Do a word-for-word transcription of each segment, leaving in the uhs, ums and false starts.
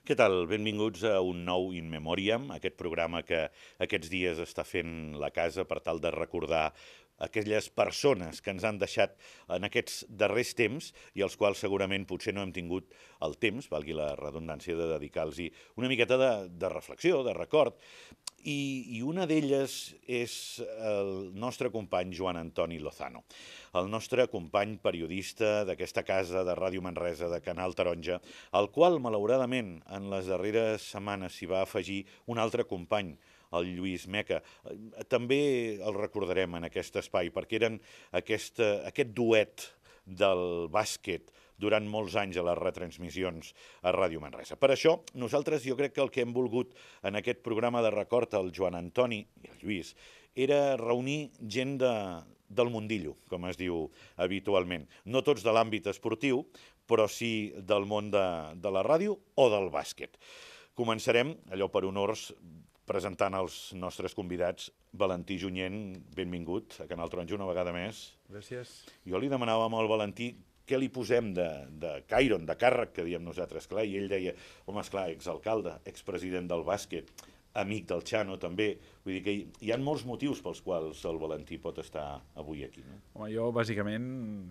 Què tal? Benvinguts a un nou In Memoriam, aquest programa que aquests dies està fent la casa per tal de recordar aquelles persones que ens han deixat en aquests darrers temps i als quals segurament potser no hem tingut el temps, valgui la redundància, de dedicar-los una miqueta de, de reflexió, de record. I, i una d'elles és el nostre company Joan Antoni Lozano, el nostre company periodista d'aquesta casa de Ràdio Manresa, de Canal Taronja, al qual, malauradament, en les darreres setmanes s'hi va afegir un altre company, el Lluís Meca. També el recordarem en aquest espai, perquè eren aquesta, aquest duet del bàsquet durant molts anys a les retransmissions a Ràdio Manresa. Per això, nosaltres jo crec que el que hem volgut en aquest programa de record al Joan Antoni i al Lluís era reunir gent de, del mundillo, com es diu habitualment. No tots de l'àmbit esportiu, però sí del món de, de la ràdio o del bàsquet. Començarem, allò per honors, presentant els nostres convidats. Valentí Junyent, benvingut a Canal Taronja una vegada més. Gràcies. Jo li demanava al Valentí què li posem de, de Cairon, de càrrec, que diem nosaltres, clar, i ell deia, home, esclar, exalcalde, expresident del bàsquet, amic del Chano també, vull dir que hi, hi ha molts motius pels quals el Valentí pot estar avui aquí, no? Home, jo, bàsicament,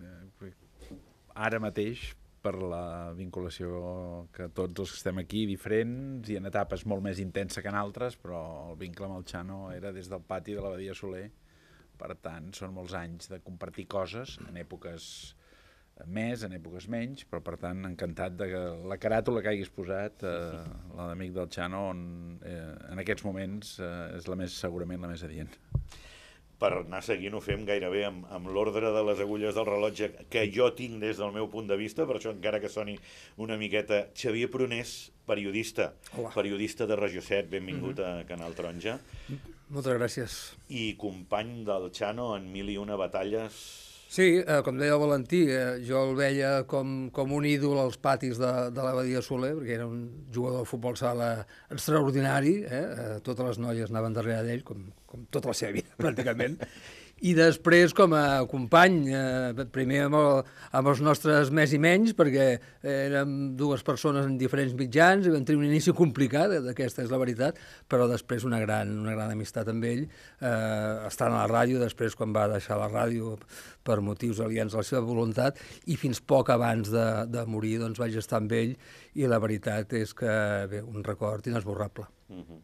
ara mateix, per la vinculació que tots els que estem aquí, diferents i en etapes molt més intensa que en altres, però el vincle amb el Chano era des del pati de la Badia Soler. Per tant, són molts anys de compartir coses, en èpoques més, en èpoques menys, però per tant, encantat de que la caràtula que hagis posat, eh, la d'amic del Chano, on, eh, en aquests moments eh, és la més, segurament la més adient. Per anar seguint ho fem gairebé amb, amb l'ordre de les agulles del rellotge que jo tinc des del meu punt de vista, per això encara que soni una miqueta. Xavier Prunés, periodista, Hola. Periodista de Regió set, benvingut mm-hmm. a Canal Taronja. Moltes gràcies. I company del Chano en mil i una batalles. Sí, eh, com deia el Valentí, eh, jo el veia com, com un ídol als patis de, de la Badia Soler, perquè era un jugador de futbol sala extraordinari, eh? Eh, totes les noies anaven darrere d'ell, com, com tota la seva vida, pràcticament. I després, com a company, eh, primer amb, el, amb els nostres més i menys, perquè érem dues persones en diferents mitjans i vam tenir un inici complicat, aquesta és la veritat, però després una gran, una gran amistat amb ell, eh, estant a la ràdio, després quan va deixar la ràdio per motius aliens a la seva voluntat, i fins poc abans de, de morir doncs, vaig estar amb ell, i la veritat és que, bé, un record inesborrable. Mm-hmm.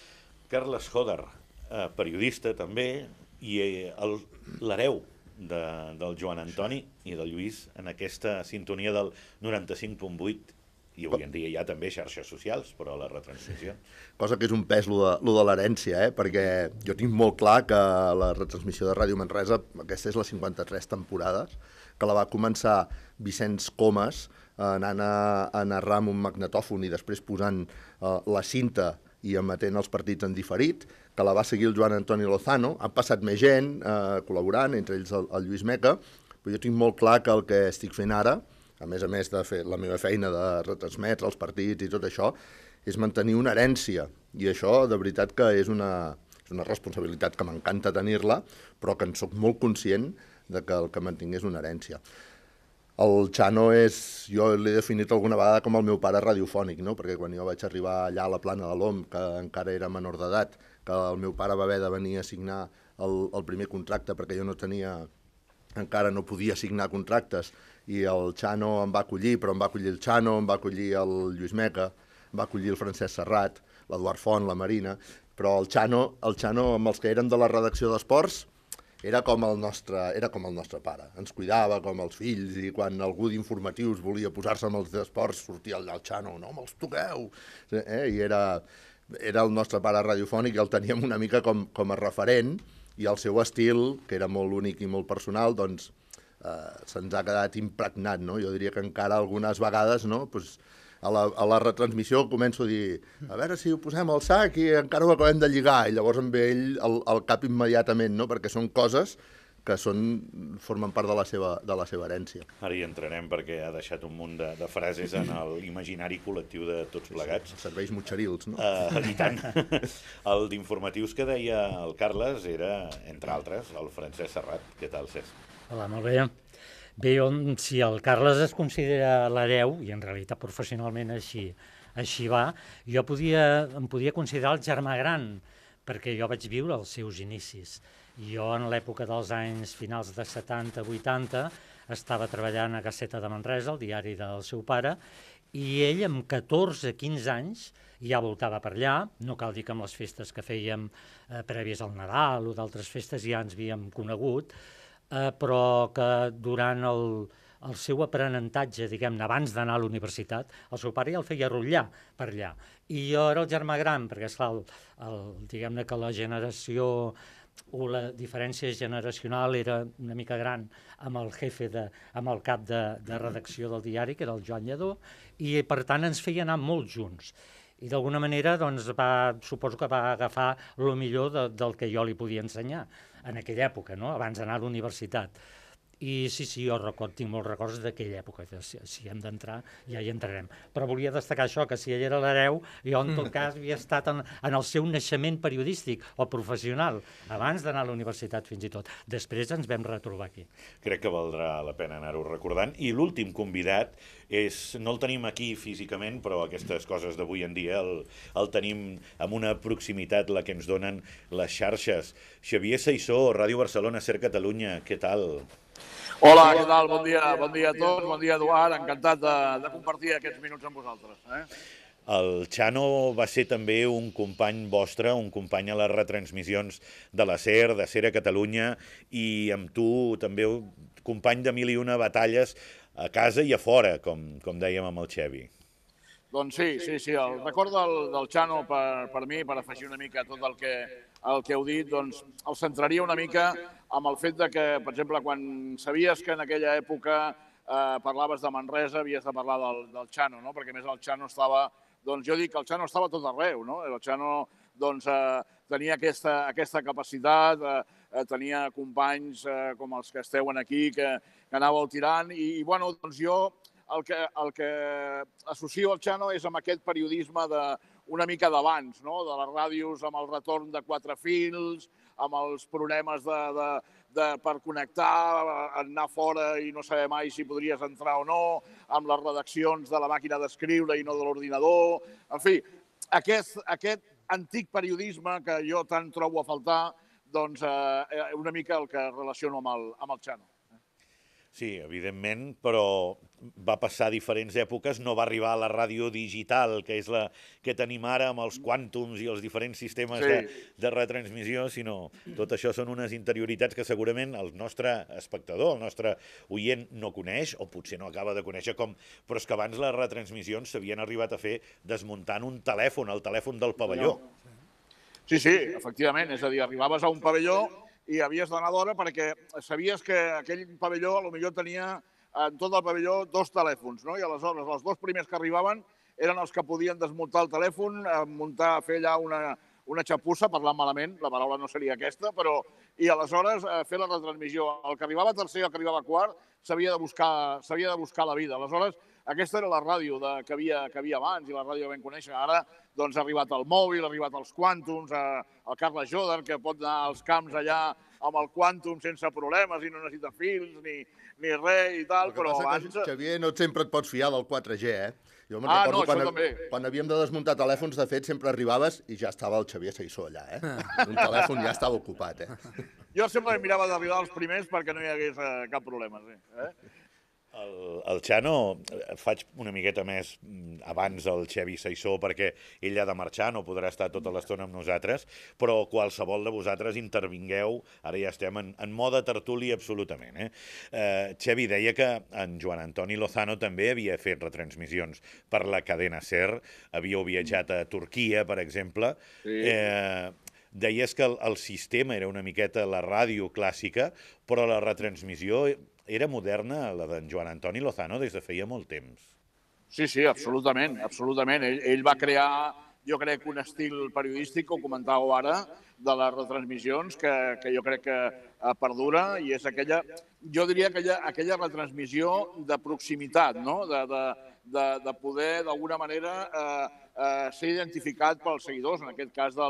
Carles Joder, eh, periodista també, i l'hereu de, del Joan Antoni i del Lluís en aquesta sintonia del noranta-cinc punt vuit i avui en dia hi ha també xarxes socials, però la retransmissió. Cosa que és un pes, lo de, lo de l'herència, eh? Perquè jo tinc molt clar que la retransmissió de Ràdio Manresa, aquesta és la cinquanta-tres temporades, que la va començar Vicenç Comas eh, anant a, a narrar amb un magnetòfon i després posant eh, la cinta i emetent els partits en diferit, que la va seguir el Joan Antoni Lozano. Han passat més gent eh, col·laborant, entre ells el, el Lluís Meca, però jo tinc molt clar que el que estic fent ara, a més a més de fer la meva feina de retransmetre els partits i tot això, és mantenir una herència. I això, de veritat, que és una, és una responsabilitat que m'encanta tenir-la, però que en soc molt conscient de que el que mantinc és una herència. El Chano és, jo l'he definit alguna vegada com el meu pare radiofònic, no? Perquè quan jo vaig arribar allà a la Plana de l'Om, que encara era menor d'edat, que el meu pare va haver de venir a signar el, el primer contracte perquè jo no tenia, encara no podia signar contractes, i el Chano em va acollir, però em va acollir el Chano, em va acollir el Lluís Meca, em va acollir el Francesc Serrat, l'Eduard Font, la Marina, però el Chano, el Chano amb els que eren de la redacció d'esports, era com el nostre, era com el nostre pare. Ens cuidava com els fills i quan algú d'informatius volia posar-se amb els esports sortia allà el Chano, no me'ls toqueu! Eh? I era, era el nostre pare radiofònic i el teníem una mica com, com a referent i el seu estil, que era molt únic i molt personal, doncs eh, se'ns ha quedat impregnat, no? Jo diria que encara algunes vegades, no?, pues, a la, a la retransmissió començo a dir a veure si ho posem al sac i encara ho acabem de lligar, i llavors em ve ell al, al cap immediatament, no? Perquè són coses que són, formen part de la seva, de la seva herència. Ara hi entrarem perquè ha deixat un munt de, de frases en l'imaginari col·lectiu de tots plegats. Serveis motxerils, no? Uh, I tant. El d'informatius que deia el Carles era, entre altres, el Francesc Serrat. Què tal, Cesc? Hola, molt bé. Bé, on, si el Carles es considera l'hereu, i en realitat professionalment així, així va, jo podia, em podia considerar el germà gran, perquè jo vaig viure els seus inicis. Jo en l'època dels anys finals de setanta vuitanta estava treballant a Gaceta de Manresa, el diari del seu pare, i ell amb catorze quinze anys ja voltava per allà, no cal dir que amb les festes que fèiem eh, prèvies al Nadal o d'altres festes ja ens havíem conegut, eh, però que durant el, el seu aprenentatge, diguem-ne, abans d'anar a la universitat, el seu pare ja el feia rotllar per allà. I jo era el germà gran, perquè esclar, el, el, diguem-ne que la generació o la diferència generacional era una mica gran amb el jefe, de, amb el cap de, de redacció del diari, que era el Joan Lledó, i per tant ens feia anar molt junts. I d'alguna manera doncs, va, suposo que va agafar el millor de, del que jo li podia ensenyar en aquella època, no? Abans d'anar a la universitat. I sí, sí, jo record, tinc molts records d'aquella època, si, si hem d'entrar ja hi entrarem. Però volia destacar això, que si ell era l'hereu, jo en tot cas havia estat en, en el seu naixement periodístic o professional, abans d'anar a la universitat fins i tot. Després ens vam retrobar aquí. Crec que valdrà la pena anar-ho recordant. I l'últim convidat és, no el tenim aquí físicament, però aquestes coses d'avui en dia el, el tenim amb una proximitat, la que ens donen les xarxes. Xavier Saissó, Ràdio Barcelona, Ser Catalunya, què tal? Hola, què tal? Bon dia, bon dia a tots, bon dia Eduard, encantat de, de compartir aquests minuts amb vosaltres. Eh? El Chano va ser també un company vostre, un company a les retransmissions de la SER, de Ser a Catalunya, i amb tu també company de mil i una batalles a casa i a fora, com, com dèiem amb el Xevi. Doncs sí, sí, sí, el record del, del Chano per, per mi, per afegir una mica tot el que, el que heu dit, doncs el centraria una mica amb el fet de que, per exemple, quan sabies que en aquella època eh, parlaves de Manresa, havies de parlar del, del Chano, no? Perquè a més el Chano estava, doncs jo dic que el Chano estava tot arreu, no? El Chano doncs, eh, tenia aquesta, aquesta capacitat, eh, tenia companys eh, com els que esteu aquí, que, que anàveu tirant, i, i bueno, doncs jo el que, el que associo al Chano és amb aquest periodisme de, una mica d'abans, no? De les ràdios amb el retorn de quatre fils, amb els problemes de, de, de, per connectar, anar fora i no saber mai si podries entrar o no, amb les redaccions de la màquina d'escriure i no de l'ordinador. En fi, aquest, aquest antic periodisme que jo tant trobo a faltar, doncs eh, una mica el que relaciono amb el, amb el Chano. Sí, evidentment, però va passar diferents èpoques, no va arribar a la ràdio digital, que és la que tenim ara amb els quàntums i els diferents sistemes sí. de, de retransmissió, sinó tot això són unes interioritats que segurament el nostre espectador, el nostre oient no coneix, o potser no acaba de conèixer com, però és que abans les retransmissions s'havien arribat a fer desmuntant un telèfon, el telèfon del pavelló. Sí, sí, efectivament, és a dir, arribaves a un pavelló i havies d'anar d'hora perquè sabies que aquell pavelló potser tenia en tot el pavelló dos telèfons, no? I aleshores els dos primers que arribaven eren els que podien desmuntar el telèfon, muntar, fer allà una, una xapussa, parlant malament, la paraula no seria aquesta, però i aleshores fer la retransmissió. El que arribava tercer i el que arribava quart s'havia de buscar, s'havia de buscar la vida. Aleshores, aquesta era la ràdio de, que, havia, que havia abans i la ràdio que vam conèixer. Ara doncs, ha arribat el mòbil, ha arribat els quàntums, eh, el Carles Joder, que pot anar als camps allà amb el quàntum sense problemes i no necessita fils ni, ni res i tal, però abans... Que, Xavier, no sempre et pots fiar del quatre G, eh? Jo me'n ah, recordo no, quan, això també. Quan havíem de desmuntar telèfons, de fet, sempre arribaves i ja estava el Xavier Saissó allà, eh? Un telèfon ja estava ocupat, eh? Jo sempre mirava d'arribar als primers perquè no hi hagués eh, cap problema, sí. Eh? El, el Chano, faig una miqueta més abans el Xevi Saissó perquè ell ha de marxar, no podrà estar tota l'estona amb nosaltres, però qualsevol de vosaltres intervingueu, ara ja estem en, en mode tertuli absolutament. Eh? Eh, Xevi deia que en Joan Antoni Lozano també havia fet retransmissions per la cadena SER, havíeu viatjat a Turquia, per exemple. Sí. Eh, deies que el, el sistema era una miqueta la ràdio clàssica, però la retransmissió era moderna, la d'en Joan Antoni Lozano, des de feia molt temps. Sí, sí, absolutament, absolutament. Ell, ell va crear, jo crec, un estil periodístic, que ho comentàveu ara, de les retransmissions, que, que jo crec que perdura, i és aquella, jo diria, aquella, aquella retransmissió de proximitat, no? de, de, de, de poder, d'alguna manera, eh, eh, ser identificat pels seguidors, en aquest cas del,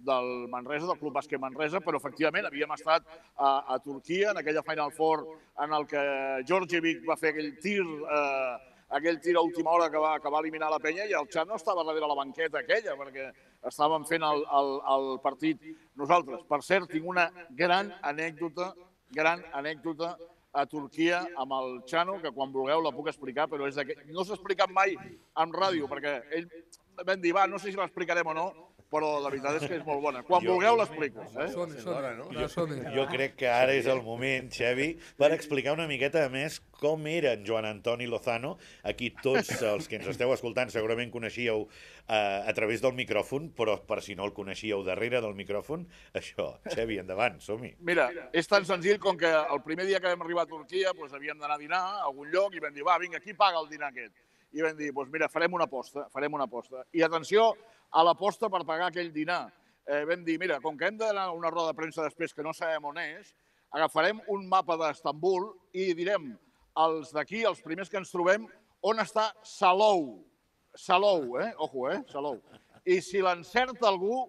del Manresa, del Club Bàsquet Manresa, però efectivament havíem estat a, a Turquia en aquella Final Four en el que Djordjevic va fer aquell tir, eh, aquell tir a última hora que va, que va eliminar la penya i el Chano estava darrere la banqueta aquella perquè estàvem fent el, el, el partit nosaltres. Per cert, tinc una gran anècdota, gran anècdota a Turquia amb el Chano, que quan vulgueu la puc explicar, però és no s'ha explicat mai en ràdio, perquè ell vam dir, va, no sé si l'explicarem o no, però la veritat és que és molt bona. Quan jo... vulgueu l'explico. Eh? Som-hi, som-hi. No? Jo, jo crec que ara és el moment, Xavi, per explicar una miqueta més com era en Joan Antoni Lozano. Aquí tots els que ens esteu escoltant segurament coneixíeu eh, a través del micròfon, però per si no el coneixíeu darrere del micròfon, això. Xavi, endavant, som-hi. Mira, és tan senzill com que el primer dia que vam arribar a Turquia doncs havíem d'anar a dinar a algun lloc i vam dir, va, vinga, qui paga el dinar aquest? I vam dir, doncs mira, farem una aposta, farem una aposta. I atenció a l'aposta per pagar aquell dinar. Eh, vam dir, mira, com que hem d'anar a una roda de premsa després que no sabem on és, agafarem un mapa d'Estambul i direm als d'aquí, els primers que ens trobem, on està Salou. Salou, eh? Ojo, eh? Salou. I si l'encerta algú,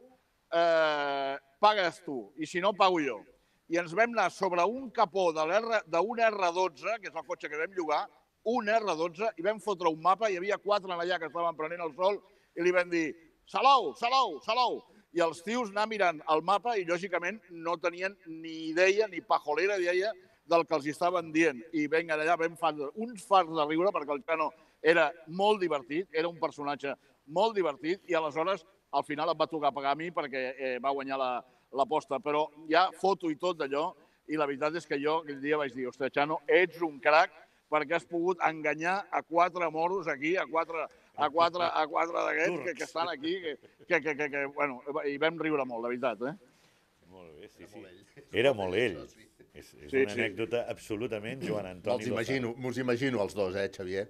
eh, pagues tu, i si no, pago jo. I ens vam anar sobre un capó d'un erre dotze, que és el cotxe que vam llogar, un erre dotze, i vam fotre un mapa, hi havia quatre allà que estaven prenent el sol, i li vam dir, Salou, Salou, Salou. I els tios anar mirant el mapa i, lògicament, no tenien ni idea, ni pajolera idea del que els estaven dient. I venga allà, vam fer uns fars de riure, perquè el Chano era molt divertit, era un personatge molt divertit, i aleshores, al final, em va tocar pagar a mi perquè eh, va guanyar l'aposta. Però ja foto i tot d'allò, i la veritat és que jo aquell dia vaig dir, ostres, Chano, ets un crac, perquè has pogut enganyar a quatre moros aquí, a quatre... a quatre, a quatre d'aquests que, que estan aquí, que, que, que, que, que, bueno, i vam riure molt, la veritat, eh? Molt bé, sí, sí. Era molt ell. És, és sí, una sí. anècdota absolutament Joan Antoni Me'ls imagino, me'ls imagino els dos, eh, Xavier?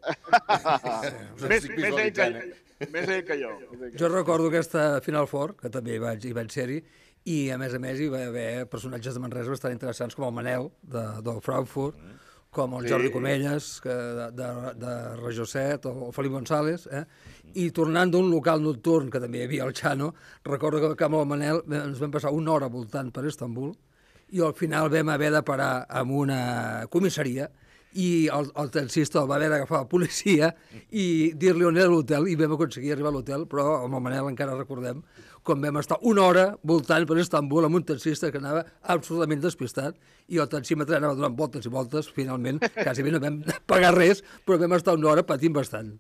més, més, ell que, més ell que jo. Jo recordo aquesta Final Four, que també hi vaig, hi vaig ser-hi, i a més a més hi va haver personatges de Manresa bastant interessants com el Manel, de, del Frankfurt, mm. com el Jordi sí. Comelles, que de, de, de Regió set, o Felip González, eh? I tornant d'un local nocturn, que també hi havia el Chano, recordo que amb el Manel ens vam passar una hora voltant per Istanbul i al final vam haver de parar en una comissaria i el, el taxista el va haver d'agafar la policia i dir-li on era l'hotel i vam aconseguir arribar a l'hotel, però amb el Manel encara recordem com vam estar una hora voltant per Istanbul amb un taxista que anava absolutament despistat i el taxímetre anava donant voltes i voltes, finalment quasi bé no vam pagar res, però vam estar una hora patint bastant.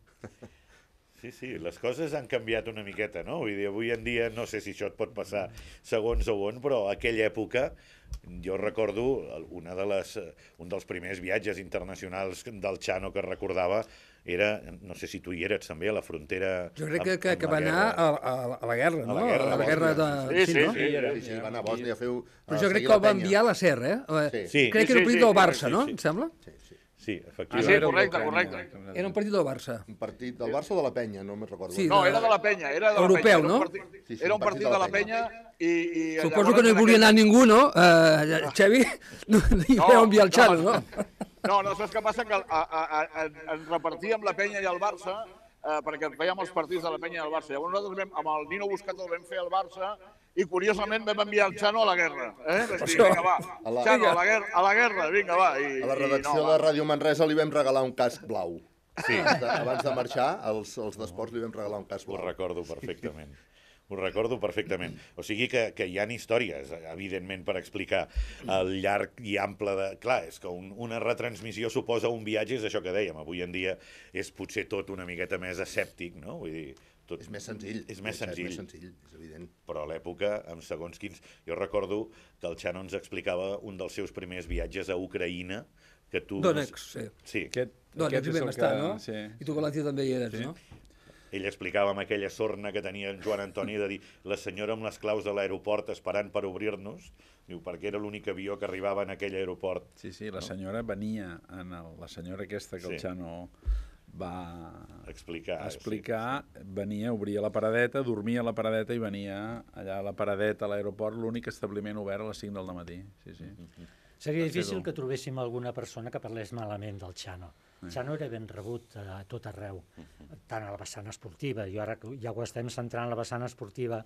Sí, sí, les coses han canviat una miqueta, no? Vull dir, avui en dia no sé si això et pot passar segons o on, però aquella època jo recordo una de les, un dels primers viatges internacionals del Chano que recordava era, no sé si tu hi eres també, a la frontera... Jo crec que, que, que va anar a, a, a la guerra, no? A la guerra, a la guerra de... Sí, sí, no? sí, sí, sí, sí, va anar a Bòsnia a fer... Però jo crec que el va enviar a la S E R, eh? Sí. Sí. Crec que era un partit del Barça, no? Em sembla? Sí, sí. Sí, Ah, efectivament. sí, correcte, correcte. Era un partit del Barça. Un partit del Barça o de la Penya, no me'n recordo. Sí, No, era de la penya, era de la Europeu, penya. no? Era un partit, Sí, sí, era un partit de la penya i... i Suposo que no hi volia anar ningú, no? Uh, Xavi, no hi va enviar el Chano, no? No, no, saps què passa? Que a, a, a, ens repartíem la penya i el Barça eh, perquè fèiem els partits de la penya i el Barça. Llavors nosaltres vam, amb el Nino Buscato vam fer el Barça i curiosament vam enviar el Chano a la guerra. Eh? Vam dir, vinga, va, A la- Chano, a la guerra, a la guerra, vinga, va. I, A la redacció i no, de va. Ràdio Manresa li vam regalar un casc blau. Sí, Abans de, abans de marxar, els, els d'esports li vam regalar un casc ho blau. recordo perfectament. Ho recordo perfectament. O sigui que, que hi ha històries, evidentment, per explicar el llarg i ample de... Clar, és que un, una retransmissió suposa un viatge, és això que dèiem. Avui en dia és potser tot una miqueta més escèptic, no? Vull dir, tot... És més senzill. És més senzill. És més senzill, és evident. Però a l'època, amb segons quins... Jo recordo que el Chano ens explicava un dels seus primers viatges a Ucraïna, que tu... Donex, sí. Sí. Aquest, Donex aquest hi és vam el estar, que... no? Sí. I tu, València, també hi eres, Sí. no? Ell explicava amb aquella sorna que tenia en Joan Antoni de dir la senyora amb les claus de l'aeroport esperant per obrir-nos, diu, perquè era l'únic avió que arribava en aquell aeroport. Sí, sí, la senyora venia, en el, la senyora aquesta que Sí. el Chano va Explicar. explicar, venia, obria la paradeta, dormia a la paradeta i venia allà a la paradeta a l'aeroport, l'únic establiment obert a les cinc del matí. Sí, sí. Seria Va ser difícil dur. que trobéssim alguna persona que parlés malament del Chano. El Xano era ben rebut a tot arreu, tant a la vessant esportiva. Jo ara ja ho estem centrant en la vessant esportiva.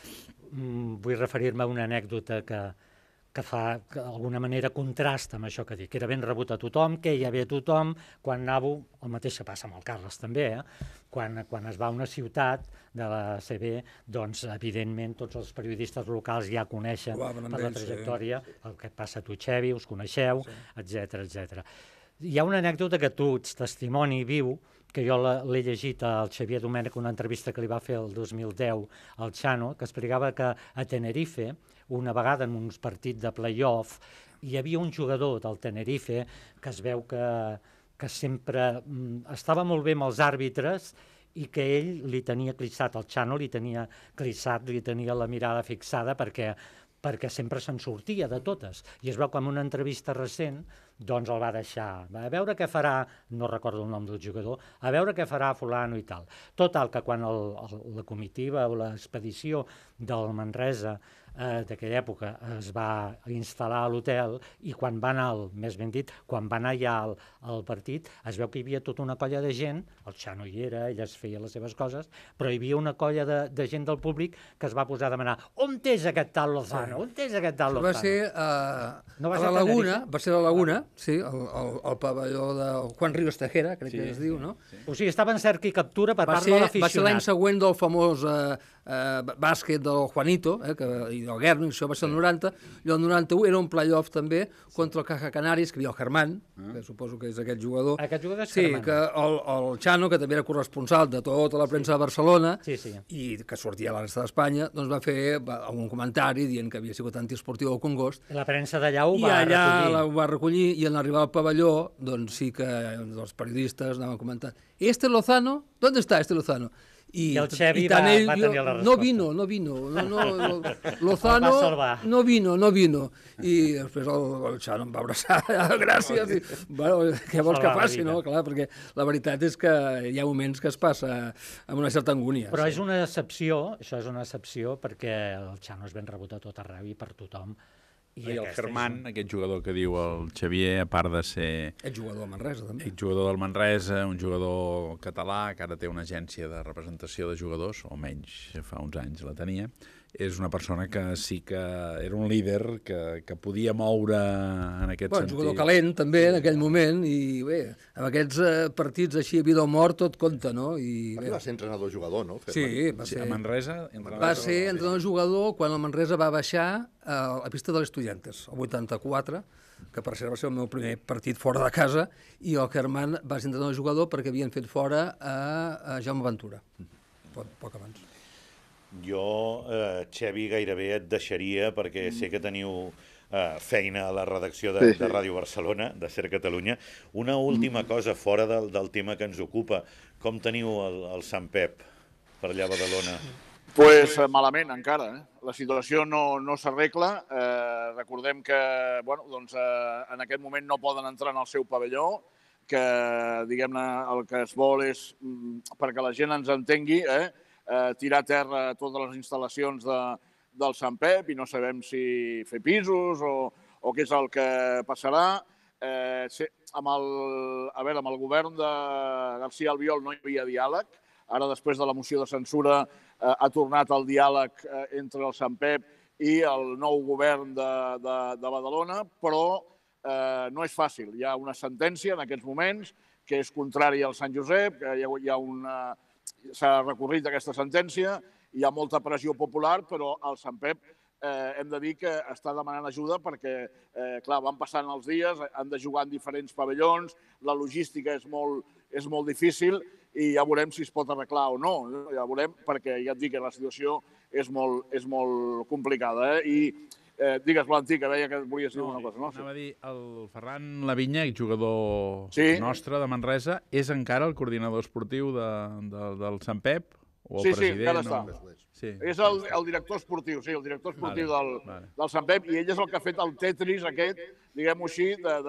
Vull referir-me a una anècdota que que fa, que d'alguna manera, contrasta amb això que dic, que era ben rebut a tothom, que hi havia tothom, quan anava, el mateix passa amb el Carles també, eh? quan, quan es va a una ciutat de la C B, doncs, evidentment, tots els periodistes locals ja coneixen per la trajectòria el que passa a tu, Xevi, us coneixeu, etcètera, etcètera. Hi ha una anècdota que tu ets testimoni viu, que jo l'he llegit al Xavier Domènech, una entrevista que li va fer el dos mil deu al Xano, que explicava que a Tenerife, una vegada en uns partits de play-off, hi havia un jugador del Tenerife que es veu que, que sempre mm, estava molt bé amb els àrbitres i que ell li tenia clissat, el Xano li tenia clissat, li tenia la mirada fixada perquè perquè sempre se'n sortia de totes. I es veu que en una entrevista recent doncs el va deixar. A veure què farà, no recordo el nom del jugador, a veure què farà fulano i tal. Total, que quan el, el, la comitiva o l'expedició del Manresa eh, d'aquella època es va instal·lar a l'hotel i quan va anar, el, més ben dit, quan va anar ja al, al partit, es veu que hi havia tota una colla de gent, el Xano hi era, ell es feia les seves coses, però hi havia una colla de, de gent del públic que es va posar a demanar on és aquest tal Lozano? On és aquest tal Lozano? Va ser uh, no va a ser la Laguna, Tenerife? va ser a la Laguna, sí, el, el, el pavelló de Juan Ríos Tejera, crec Sí, que es diu, no? sí. O sigui, estava en cerca i captura per Va part ser, de va ser l'any l'aficionat. següent del famós eh, eh, bàsquet del Juanito, eh, que, i del Guerni, això va ser el noranta, i el noranta-u era un play-off també contra el Caja Canaris, que hi havia el Germán, que suposo que és aquest jugador. Aquest jugador és Sí, Germán. que el, el Xano, que també era corresponsal de tota la premsa de Barcelona, Sí, sí. i que sortia a la resta d'Espanya, doncs va fer va, un comentari dient que havia sigut antiesportiu del Congost, La premsa d'allà ho i va allà recollir. la va recollir, i en arribar al pavelló, doncs sí que els periodistes anaven comentant, ¿este Lozano? ¿Dónde está este Lozano? I el Xevi tant va- ell, va jo, tenir la no resposta. vino, no vino, no, no, no, El Lozano va salvar. no vino, no vino. I després el, el Xano em va abraçar, gràcies, i, bueno, què vols que Salvar la faci, vida. no? Clar, perquè la veritat és que hi ha moments que es passa amb una certa angúnia. Però sí. és una excepció, això és una excepció perquè el Xano és ben rebut a tot arreu i per tothom. I el aquesta és Germán, una- aquest jugador que diu el Xavier, a part de ser És jugador de Manresa, també. exjugador del Manresa, un jugador català que ara té una agència de representació de jugadors, o menys fa uns anys la tenia, és una persona que sí que era un líder que, que podia moure en aquest Bueno, sentit. jugador calent, també, en aquell moment, i bé, amb aquests eh, partits així a vida o mort, tot compta, no? I, bé, Va ser entrenador-jugador, no? sí, va Sí, ser, a Manresa... va ser entrenador-jugador quan el Manresa va baixar a la pista de l'Estudiantes, el vuitanta-quatre, que per cert va ser el meu primer partit fora de casa, i el Germán va ser entrenador-jugador perquè havien fet fora a, a Jaume Ventura, poc, poc abans. Jo, eh, Xevi, gairebé et deixaria perquè sé que teniu eh, feina a la redacció de, Sí, sí. de Ràdio Barcelona, de Ser Catalunya. Una última cosa fora del, del tema que ens ocupa. Com teniu el, el Sant Pep per allà a Badalona? Pues eh, malament encara, eh? La situació no, no s'arregla. Eh, recordem que bueno, doncs, eh, en aquest moment no poden entrar en el seu pavelló, que diguem-ne el que es vol és, mm, perquè la gent ens entengui, eh, eh, tirar a terra totes les instal·lacions de, del Sant Pep i no sabem si fer pisos o, o què és el que passarà. Eh, sí, amb el, a veure, amb el govern de García Albiol no hi havia diàleg. Ara, després de la moció de censura, eh, ha tornat el diàleg eh, entre el Sant Pep i el nou govern de, de, de Badalona, però eh, no és fàcil. Hi ha una sentència en aquests moments que és contrària al Sant Josep, que hi ha, hi ha una... s'ha recorrit aquesta sentència, hi ha molta pressió popular, però el Sant Pep eh, hem de dir que està demanant ajuda perquè, eh, clar, van passant els dies, han de jugar en diferents pavellons, la logística és molt, és molt difícil i ja veurem si es pot arreglar o no. Ja veurem, perquè ja et dic que la situació és molt, és molt complicada. Eh? I eh, digues, Valentí, que veia que volies dir una cosa, no? Anava a dir, el Ferran Lavinya, jugador Sí. nostre de Manresa, és encara el coordinador esportiu de, de, del Sant Pep? O el Sí, sí, president, encara o- està. Sí. És el, el director esportiu, sí, el director esportiu Vale, del, vale. del Sant Pep, i ell és el que ha fet el Tetris aquest, diguem-ho així, de, de,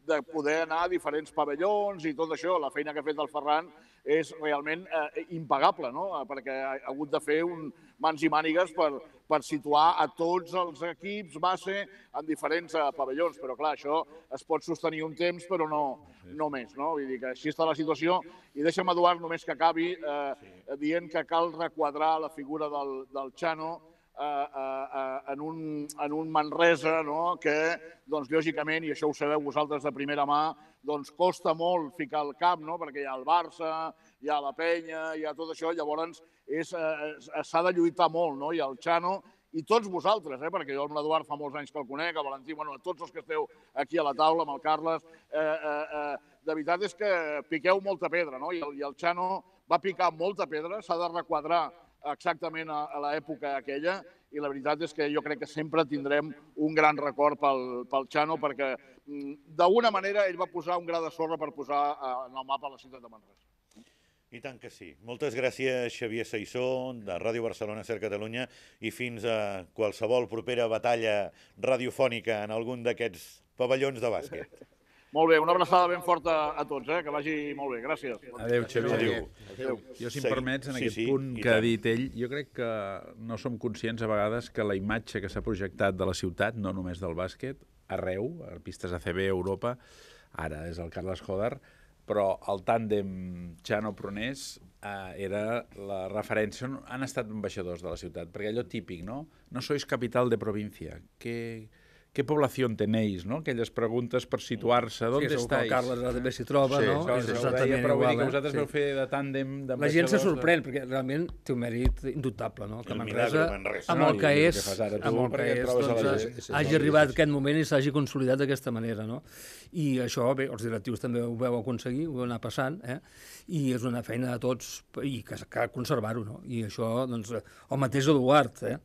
de poder anar a diferents pavellons i tot això. La feina que ha fet el Ferran és realment eh, impagable, no? Perquè ha hagut de fer un mans i mànigues per, per situar a tots els equips base en diferents eh, pavellons. Però, clar, això es pot sostenir un temps, però no, no més, no? Vull dir que així està la situació. I deixa'm, Eduard, només que acabi eh, dient que cal requadrar la figura del, del Chano Uh, uh, uh, en, un, en un Manresa, no? Que, doncs, lògicament, i això ho sabeu vosaltres de primera mà, doncs costa molt ficar el camp, no? Perquè hi ha el Barça, hi ha la Penya, hi ha tot això, llavors s'ha de lluitar molt, no? I el Chano, i tots vosaltres, eh? Perquè jo amb l'Eduard fa molts anys que el conec, el Valentí, bueno, a tots els que esteu aquí a la taula, amb el Carles, eh, eh, eh, de veritat és que piqueu molta pedra, no? I el, i el Chano va picar molta pedra, s'ha de requadrar exactament a, a l'època aquella, i la veritat és que jo crec que sempre tindrem un gran record pel, pel Chano, perquè d'alguna manera ell va posar un gra de sorra per posar en el mapa la ciutat de Manresa. I tant que sí. Moltes gràcies, Xavier Saissó, de Ràdio Barcelona Ser Catalunya, i fins a qualsevol propera batalla radiofònica en algun d'aquests pavellons de bàsquet. Molt bé, una abraçada ben forta a tots, eh? Que vagi molt bé. Gràcies. Adéu, Xavier. Adéu. Adéu. Jo, si em permets, en Sí, aquest sí, punt i que ha tant. dit ell, jo crec que no som conscients a vegades que la imatge que s'ha projectat de la ciutat, no només del bàsquet, arreu, a pistes A C B, Europa, ara és el Carles Joder, però el tàndem Chano-Prunés eh, era la referència. Han estat ambaixadors de la ciutat, perquè allò típic, no? No sois capital de província. Què... ¿Qué población tenéis? ¿No? Aquelles preguntes per situar-se. ¿Dónde sí, estáis? Sí, el Carles també s'hi troba, Sí, no? Això, És això ho exactament deia, però vull dir igual, que eh? vosaltres Sí. veu fer de tàndem d'ambaixadors. La gent se sorprèn, perquè realment té un mèrit indubtable, no? Que El Manresa, milagre Manresa. amb el No, que i el és, que fas ara tu, amb el que perquè et és, trobes a la doncs, gent. hagi Sí, sí, arribat sí. aquest moment i s'hagi consolidat d'aquesta manera, no? I això, bé, els directius també ho veu aconseguir, ho veu anar passant, eh? I és una feina de tots i que cal conservar-ho, no? I això, doncs, el mateix Eduard, eh?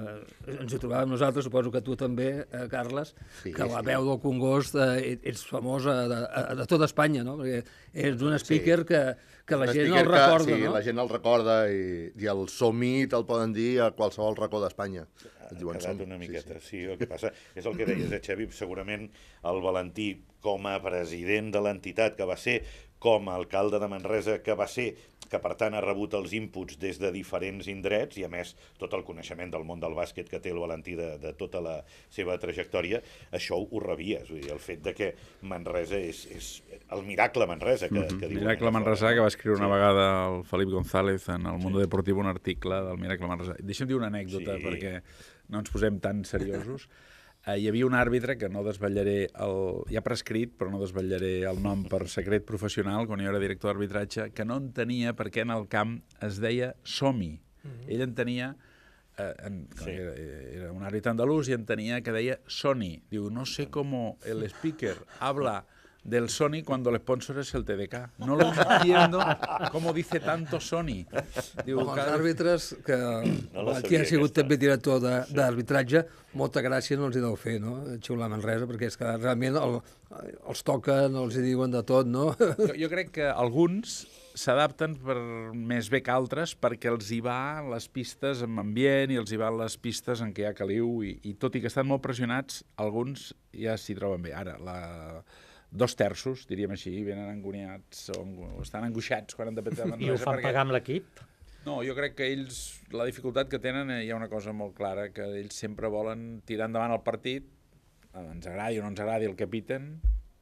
eh ens hi trobàvem nosaltres, suposo que tu també, eh, Carles, Sí, que la sí. veu del Congost eh, ets famosa de, de, de tota Espanya, no? Perquè ets un speaker sí. que, que la Un gent speaker el recorda, que, sí, no? la gent el recorda i, i el somit el poden dir a qualsevol racó d'Espanya. Ha quedat una miqueta, sí, sí. El que passa és el que deies, eh, Xavi? Segurament el Valentí, com a president de l'entitat que va ser, com a alcalde de Manresa que va ser, que per tant ha rebut els inputs des de diferents indrets i a més tot el coneixement del món del bàsquet que té el Valentí de, de tota la seva trajectòria, això ho rebies, vull dir, el fet de que Manresa és, és el miracle Manresa que, que diuen. Miracle allà Manresa, fora, que no? va escriure una Sí. vegada el Felip González en el Mundo Deportivo un article del Miracle Manresa. Deixa'm dir una anècdota, Sí. perquè no ens posem tan seriosos. Eh, hi havia un àrbitre que no desvetllaré, el, ja prescrit, però no desvetllaré el nom per secret professional, quan jo era director d'arbitratge, que no entenia per què en el camp es deia som-hi. Mm-hmm. Ell entenia, eh, en, Sí. era, era un àrbitre andalús i entenia que deia Sony. Diu, no sé cómo el speaker habla del Sony cuando el sponsor es el T D K. No lo entiendo cómo dice tanto Sony. Diu, Amb els cada... àrbitres, que No la aquí sabia, ha sigut aquesta. també director de- d'arbitratge, molta gràcia no els hi deu fer, no? Xiular Manresa, perquè és que realment el, els toquen, els hi diuen de tot, no? Jo, jo crec que alguns s'adapten per més bé que altres perquè els hi va les pistes amb ambient i els hi van les pistes en què hi ha caliu i, i tot i que estan molt pressionats, alguns ja s'hi troben bé. Ara, la... dos terços, diríem així, venen angoniats o, o estan angoixats quan han de petar Manresa. I ho fan perquè... pagar amb l'equip? No, jo crec que ells, la dificultat que tenen, eh, hi ha una cosa molt clara, que ells sempre volen tirar endavant el partit, ens agradi o no ens agradi el que piten,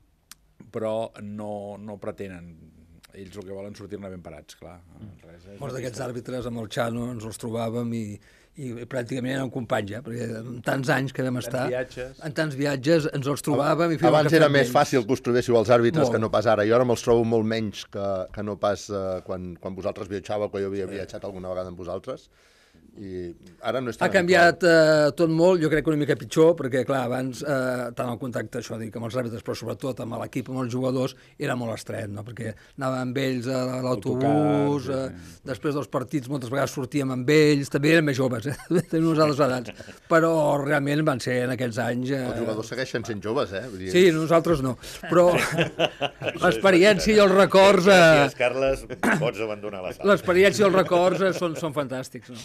però no, no pretenen. Ells el que volen sortir-ne ben parats, clar. Res, és Molts una d'aquests pista. àrbitres amb el Chano ens els trobàvem i, i pràcticament eren companys, eh? Perquè en tants anys que vam estar, viatges. en tants viatges ens els trobàvem i fèiem Abans cafè era amb més ells. fàcil que us trobéssiu els àrbitres Molt. que no pas ara. Jo ara me'ls trobo molt menys que, que no pas eh, quan, quan vosaltres viatjàveu, que jo havia viatjat alguna vegada amb vosaltres. I ara no és tan Ha canviat eh, tot molt, jo crec que una mica pitjor, perquè, clar, abans, eh, tant el contacte, això dic, amb els àrbitres, però sobretot amb l'equip, amb els jugadors, era molt estret, no? Perquè anàvem amb ells a l'autobús, Autocar, eh, sí, després dels partits moltes vegades sortíem amb ells, també eren més joves, eh? Tenim nosaltres edats, però realment van ser en aquests anys... Eh, Els jugadors segueixen sent joves, eh? Vull dir, Sí, nosaltres no, però l'experiència i els records... Gràcies, Eh, Carles, pots abandonar la sala. l'experiència i els records eh, són, són fantàstics, no?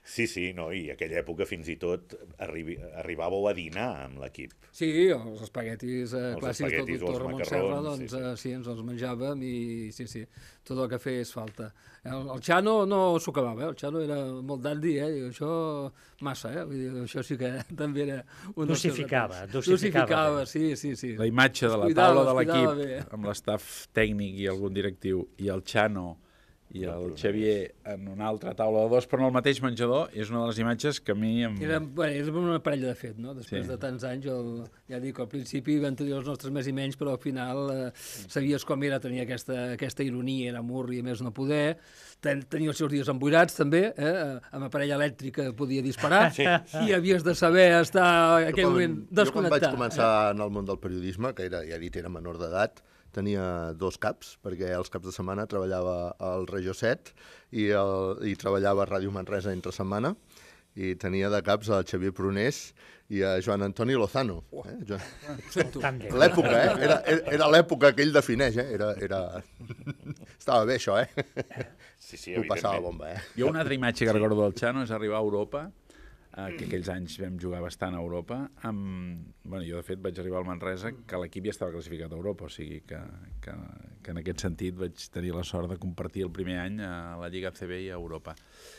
Sí, sí, no, i aquella època fins i tot arri arribàveu a dinar amb l'equip. Sí, els espaguetis eh, Els clàssics del espaguetis o els doctor Ramon macarrons, Serra, doncs sí, sí, sí. Eh, sí, ens els menjàvem i sí, sí, tot el que fes falta. El, el Xano no s'ho acabava, eh? El Xano era molt dandy, eh? I això massa, eh? Vull dir, això sí que també era... Un Dosificava, dels dosificava. Dosificava, sí, sí, sí. La imatge de la Cuidava, taula de cuidava l'equip, bé. amb l'estaf tècnic i algun directiu, i el Xano i el Xavier en una altra taula de dos, però en el mateix menjador, és una de les imatges que a mi... Em... Era, bueno, era una parella de fet, no? Després Sí. de tants anys, el, ja dic, al principi vam tenir els nostres més i menys, però al final eh, sabies com era tenir aquesta, aquesta ironia, era murri i més no poder, Ten, tenia els seus dies emboirats també, eh? Amb aparella elèctrica podia disparar, Sí. i havies de saber estar en aquell quan- moment Jo quan desconnectat. vaig començar en el món del periodisme, que era, ja he dit, era menor d'edat, tenia dos caps, perquè els caps de setmana treballava al Regió set i, el, i treballava a Ràdio Manresa entre setmana, i tenia de caps el Xavier Prunés i a Joan Antoni Lozano. Eh? Joan... Tàndem. L'època, eh? Era, era, era l'època que ell defineix, eh? Era, era... Estava bé, això, eh? Sí, sí, Ho passava evidentment. bomba, eh? Jo una altra imatge que recordo del Xano és arribar a Europa, eh, que aquells anys vam jugar bastant a Europa, amb... bueno, jo de fet vaig arribar al Manresa que l'equip ja estava classificat a Europa, o sigui que, que, que en aquest sentit vaig tenir la sort de compartir el primer any a la Lliga A C B i a Europa.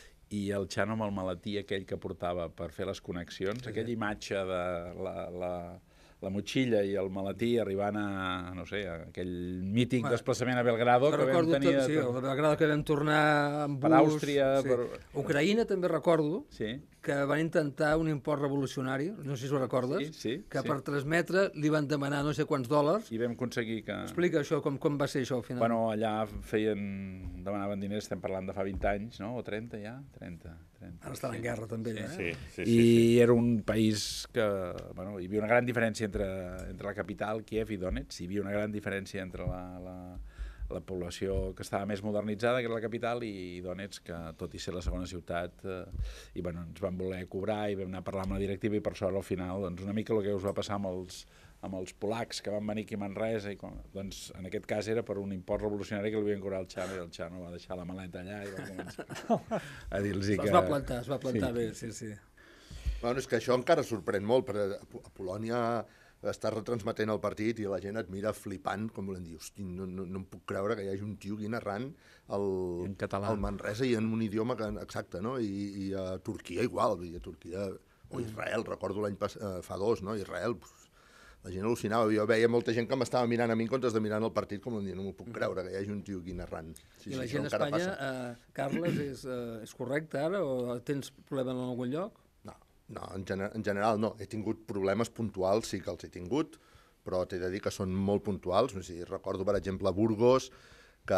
I el Xano amb el maletí aquell que portava per fer les connexions, sí. Aquella imatge de la, la, la motxilla i el maletí arribant a, no sé, a aquell mític Bueno, desplaçament a Belgrado que vam Recordo tenir... tot, sí, el de Belgrado que vam tornar amb bus. Per Àustria, sí. per- Ucraïna també recordo, Sí. que van intentar un import revolucionari, no sé si ho recordes, Sí, sí, que sí. per transmetre li van demanar no sé quants dòlars. I vam aconseguir que... Explica això, com, com va ser això al final. Bueno, allà feien... demanaven diners, estem parlant de fa vint anys, no? O trenta ja? trenta. trenta Ara estan sí. en guerra també, eh? Sí, sí, I sí, sí. era un país que... Bueno, hi havia una gran diferència entre, entre la capital, Kiev, i Donetsk. Hi havia una gran diferència entre la, la, la població que estava més modernitzada, que era la capital, i Donetsk, que tot i ser la segona ciutat, eh, i bueno, ens van voler cobrar i vam anar a parlar amb la directiva, i per sort al final, doncs, una mica el que us va passar amb els, amb els polacs que van venir aquí a Manresa, i com, doncs en aquest cas era per un import revolucionari que li havien cobrat al Xano, i el Xano va deixar la maleta allà i va començar a dir-los que... Es va plantar, es va plantar Sí. bé, sí, sí. Bueno, és que això encara sorprèn molt, perquè a Polònia estàs retransmetent el partit i la gent et mira flipant, com volem dir, hosti, no, no, no em puc creure que hi hagi un tio aquí narrant el, En català. el Manresa i en un idioma que, exacte, no? I, i a Turquia igual, vull dir, a Turquia o Israel, recordo l'any pas, eh, fa dos, no? Israel, pues, la gent al·lucinava, jo veia molta gent que m'estava mirant a mi en comptes de mirant el partit, com dir, no m'ho puc creure que hi hagi un tio aquí narrant. Sí, I la sí, gent a això encara Espanya, passa. eh, Carles, és, eh, és correcte ara o tens problema en algun lloc? No, no en, gener en general no. He tingut problemes puntuals, sí que els he tingut, però t'he de dir que són molt puntuals. O sigui, recordo, per exemple, a Burgos, que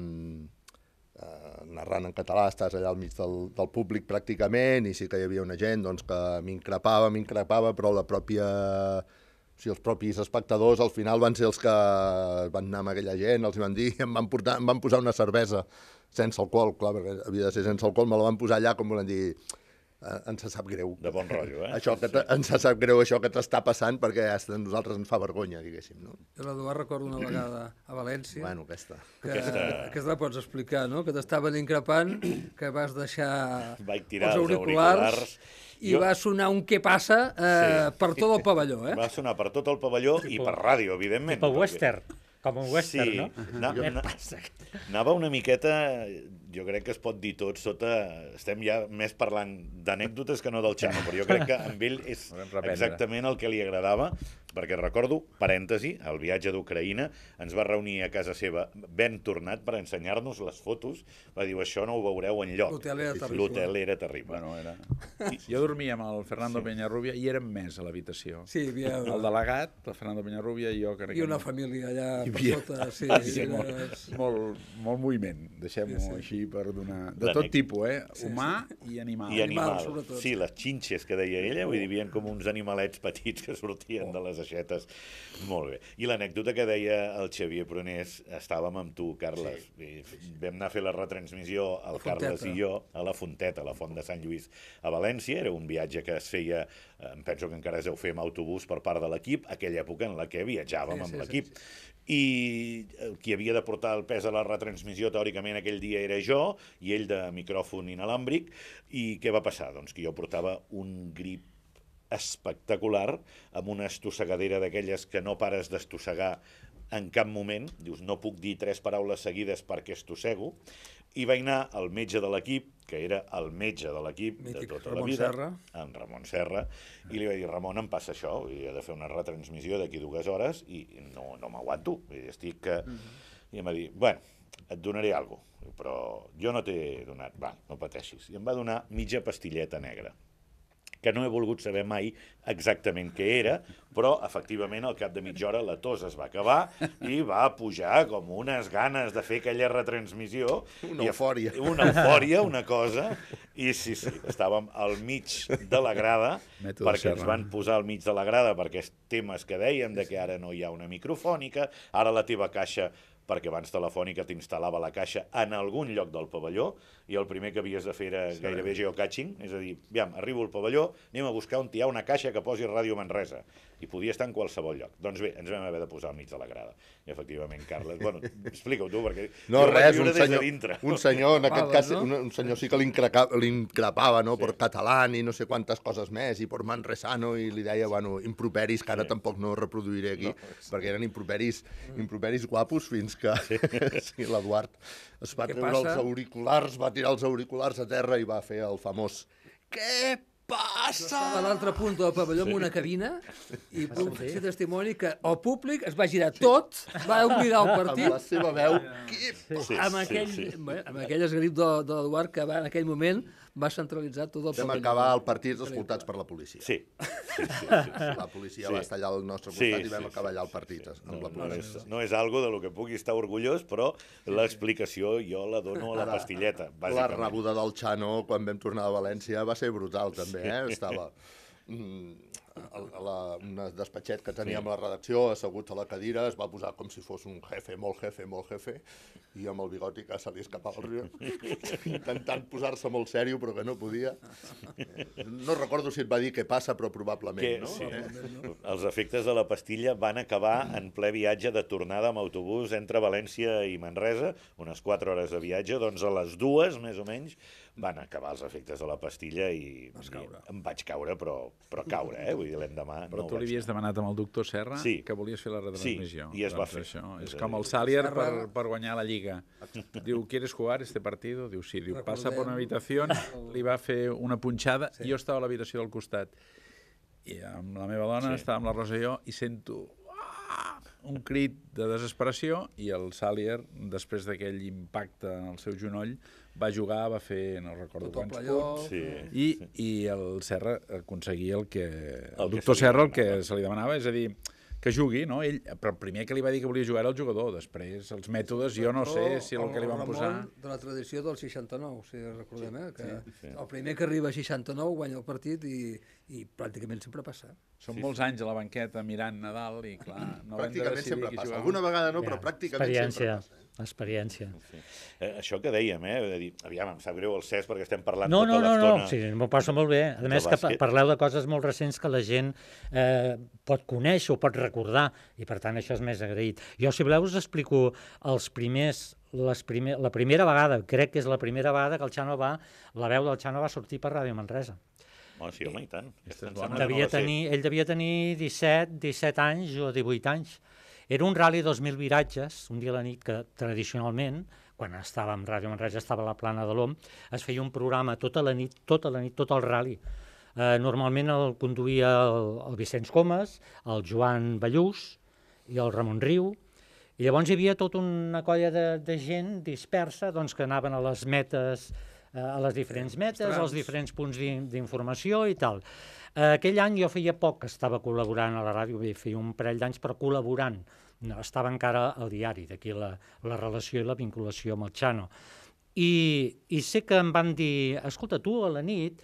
eh, narrant en català estàs allà al mig del, del públic pràcticament, i sí que hi havia una gent doncs, que m'increpava, m'increpava, però la pròpia... O sigui, els propis espectadors al final van ser els que van anar amb aquella gent, els van dir, em van, portar, em van posar una cervesa sense alcohol, clar, perquè havia de ser sense alcohol, me la van posar allà, com volen dir, eh, ens sap greu. De bon rotllo, eh? Això que te, ens sap greu això que t'està passant perquè a nosaltres ens fa vergonya, diguéssim, no? Jo l'Eduard recordo una vegada a València, Bueno, aquesta. que Aquesta- aquesta la pots explicar, no? Que t'estaven increpant, que vas deixar Vaig tirar els els auriculars, auriculars. i Jo- va sonar un què passa eh, Sí. per tot el pavelló, eh? Va sonar per tot el pavelló i per ràdio, evidentment. Tipo perquè- western, com un western, sí, no? na- Què na- passa? Anava una miqueta, jo crec que es pot dir tot sota... Estem ja més parlant d'anècdotes que no del Xano, però jo crec que amb ell és Podem reprendre. exactament el que li agradava, perquè recordo, parèntesi, el viatge d'Ucraïna, ens va reunir a casa seva ben tornat per ensenyar-nos les fotos, va dir, això no ho veureu enlloc. L'hotel era terrible. L'hotel era terrible. Bueno, era... Jo dormia amb el Fernando sí. Peñarrubia i érem més a l'habitació. Sí, hi havia El delegat, el Fernando Peñarrubia i jo... Que i una família allà Hi per havia- sota. Sí, hi havia era- molt, molt, molt moviment, deixem-ho Sí, sí. així per donar... De L'anec- tot tipus, eh? Humà i animal. I Animal, animal, sobretot. sí, les xinxes que deia ella, vull dir, hi havia com uns animalets petits que sortien de les aixetes. Molt bé. I l'anècdota que deia el Xavier Prunés, estàvem amb tu, Carles, sí. Vam anar a fer la retransmissió, el La Carles Fonteta. i jo, a la Fonteta, a la Font de Sant Lluís, a València. Era un viatge que es feia, em penso que encara es deu fer amb autobús per part de l'equip, aquella època en la que viatjàvem Sí, amb sí, l'equip. sí, i qui havia de portar el pes a la retransmissió teòricament aquell dia era jo, i ell de micròfon inalàmbric. I què va passar? Doncs que jo portava un grip espectacular, amb una estossegadera d'aquelles que no pares d'estossegar en cap moment. Dius, no puc dir tres paraules seguides perquè estossego. I vaig anar al metge de l'equip, que era el metge de l'equip de tota la vida, en Ramon Serra, i li vaig dir, Ramon, em passa això, he de fer una retransmissió d'aquí dues hores i no, no m'aguanto. Estic... I em va dir, bueno, et donaré alguna cosa, però jo no t'he donat, va, no pateixis. I em va donar mitja pastilleta negra, que no he volgut saber mai exactament què era, però efectivament al cap de mitja hora la tos es va acabar i va pujar com unes ganes de fer aquella retransmissió. Una eufòria. Una eufòria, una cosa, i sí, sí, estàvem al mig de la grada, perquè ens van posar al mig de la grada per aquests temes que dèiem, de que ara no hi ha una microfònica, ara la teva caixa, perquè abans Telefònica t'instal·lava la caixa en algun lloc del pavelló, i el primer que havies de fer era gairebé geocaching, és a dir, aviam, arribo al pavelló, anem a buscar on hi ha una caixa que posi Ràdio Manresa, i podia estar en qualsevol lloc. Doncs bé, ens vam haver de posar al mig de la grada. I efectivament, Carles, bueno, explica-ho tu, perquè... No, res, un senyor, un senyor, en aquest cas, un, un senyor sí que l'increpava, no?, per català i no sé quantes coses més, i per manresano, i li deia, bueno, improperis, que ara tampoc no reproduiré aquí, perquè eren improperis, improperis guapos, fins que sí, l'Eduard es va treure els auriculars, va tirar els auriculars a terra i va fer el famós què passa? A l'altre punt del pavelló amb una cabina i puc ser testimoni que el públic es va girar tot, va oblidar el partit. Amb la seva veu, què passa? Amb aquell, amb aquell esgrip de, de l'Eduard que va, en aquell moment va centralitzar tot el pavelló. Vam acabar el partit escoltats per la policia. Sí. sí, sí, sí. La policia va estar allà al nostre costat i vam acabar allà el partit amb la policia. No és, no és algo de lo que pugui estar orgullós, però l'explicació jo la dono a la pastilleta, bàsicament. La rebuda del Xano quan vam tornar a València va ser brutal, també, eh? Estava... a la, un despatxet que teníem a la redacció, assegut a la cadira, es va posar com si fos un jefe, molt jefe, molt jefe, i amb el bigoti que se li escapava el riu, intentant posar-se molt sèrio, però que no podia. No recordo si et va dir què passa, però probablement, que, no? Sí. Eh? Els efectes de la pastilla van acabar en ple viatge de tornada amb autobús entre València i Manresa, unes quatre hores de viatge, doncs a les dues, més o menys, van acabar els efectes de la pastilla i, i em vaig caure, però, però caure, eh? Vull dir, l'endemà... Però no tu li havies demanat amb el doctor Serra sí. que volies fer la retransmissió. Sí, i es va doncs fer. Això. És com el Salier per, per guanyar la Lliga. Diu, ¿quieres jugar este partido? Diu, sí. Diu, passa per una habitació, li va fer una punxada, sí. I jo estava a l'habitació del costat. I amb la meva dona, sí. Estava amb la Rosa i jo, i sento ah! un crit de desesperació, i el Salier, després d'aquell impacte en el seu genoll, va jugar, va fer, no recordo quants punts, sí, i, sí. i el Serra aconseguia el que... El, el doctor Serra el que se li demanava, és a dir, que jugui, no? Ell, però el primer que li va dir que volia jugar era el jugador, després els mètodes, jo no sé si el que li van posar... De la tradició del seixanta-nou, si recordem, eh? Que sí, sí. El primer que arriba a seixanta-nou guanya el partit i, i pràcticament sempre passa. Són sí, molts sí. anys a la banqueta mirant Nadal i, clar, no pràcticament sempre passa. Alguna vegada no, però pràcticament sempre passa. Experiència. Sí. Eh, això que dèiem, eh? De dir, aviam, em sap greu el Cesc perquè estem parlant no, tota no, no, l'estona... No, sí, m'ho passa molt bé. A més que parleu de coses molt recents que la gent eh, pot conèixer o pot recordar, i per tant això és més agraït. Jo, si voleu, us explico els primers, les primer, la primera vegada, crec que és la primera vegada que el Xano va, la veu del Xano va sortir per Ràdio Manresa. Oh, sí, home, i tant. Devia tenir, ell devia tenir disset, disset anys o divuit anys. Era un rally dos mil viratges, un dia a la nit que tradicionalment, quan estava en Ràdio Manresa, estava a la Plana de l'Om, es feia un programa tota la nit, tota la nit, tot el rally. Eh, normalment el conduïa el, el Vicenç Comas, el Joan Ballús i el Ramon Riu, i llavors hi havia tota una colla de, de gent dispersa doncs, que anaven a les metes, eh, a les diferents metes, als diferents punts d'informació i tal. Eh, aquell any jo feia poc que estava col·laborant a la ràdio, feia un parell d'anys, però col·laborant. No, estava encara al diari, d'aquí la, la relació i la vinculació amb el Xano. I, I sé que em van dir, escolta, tu a la nit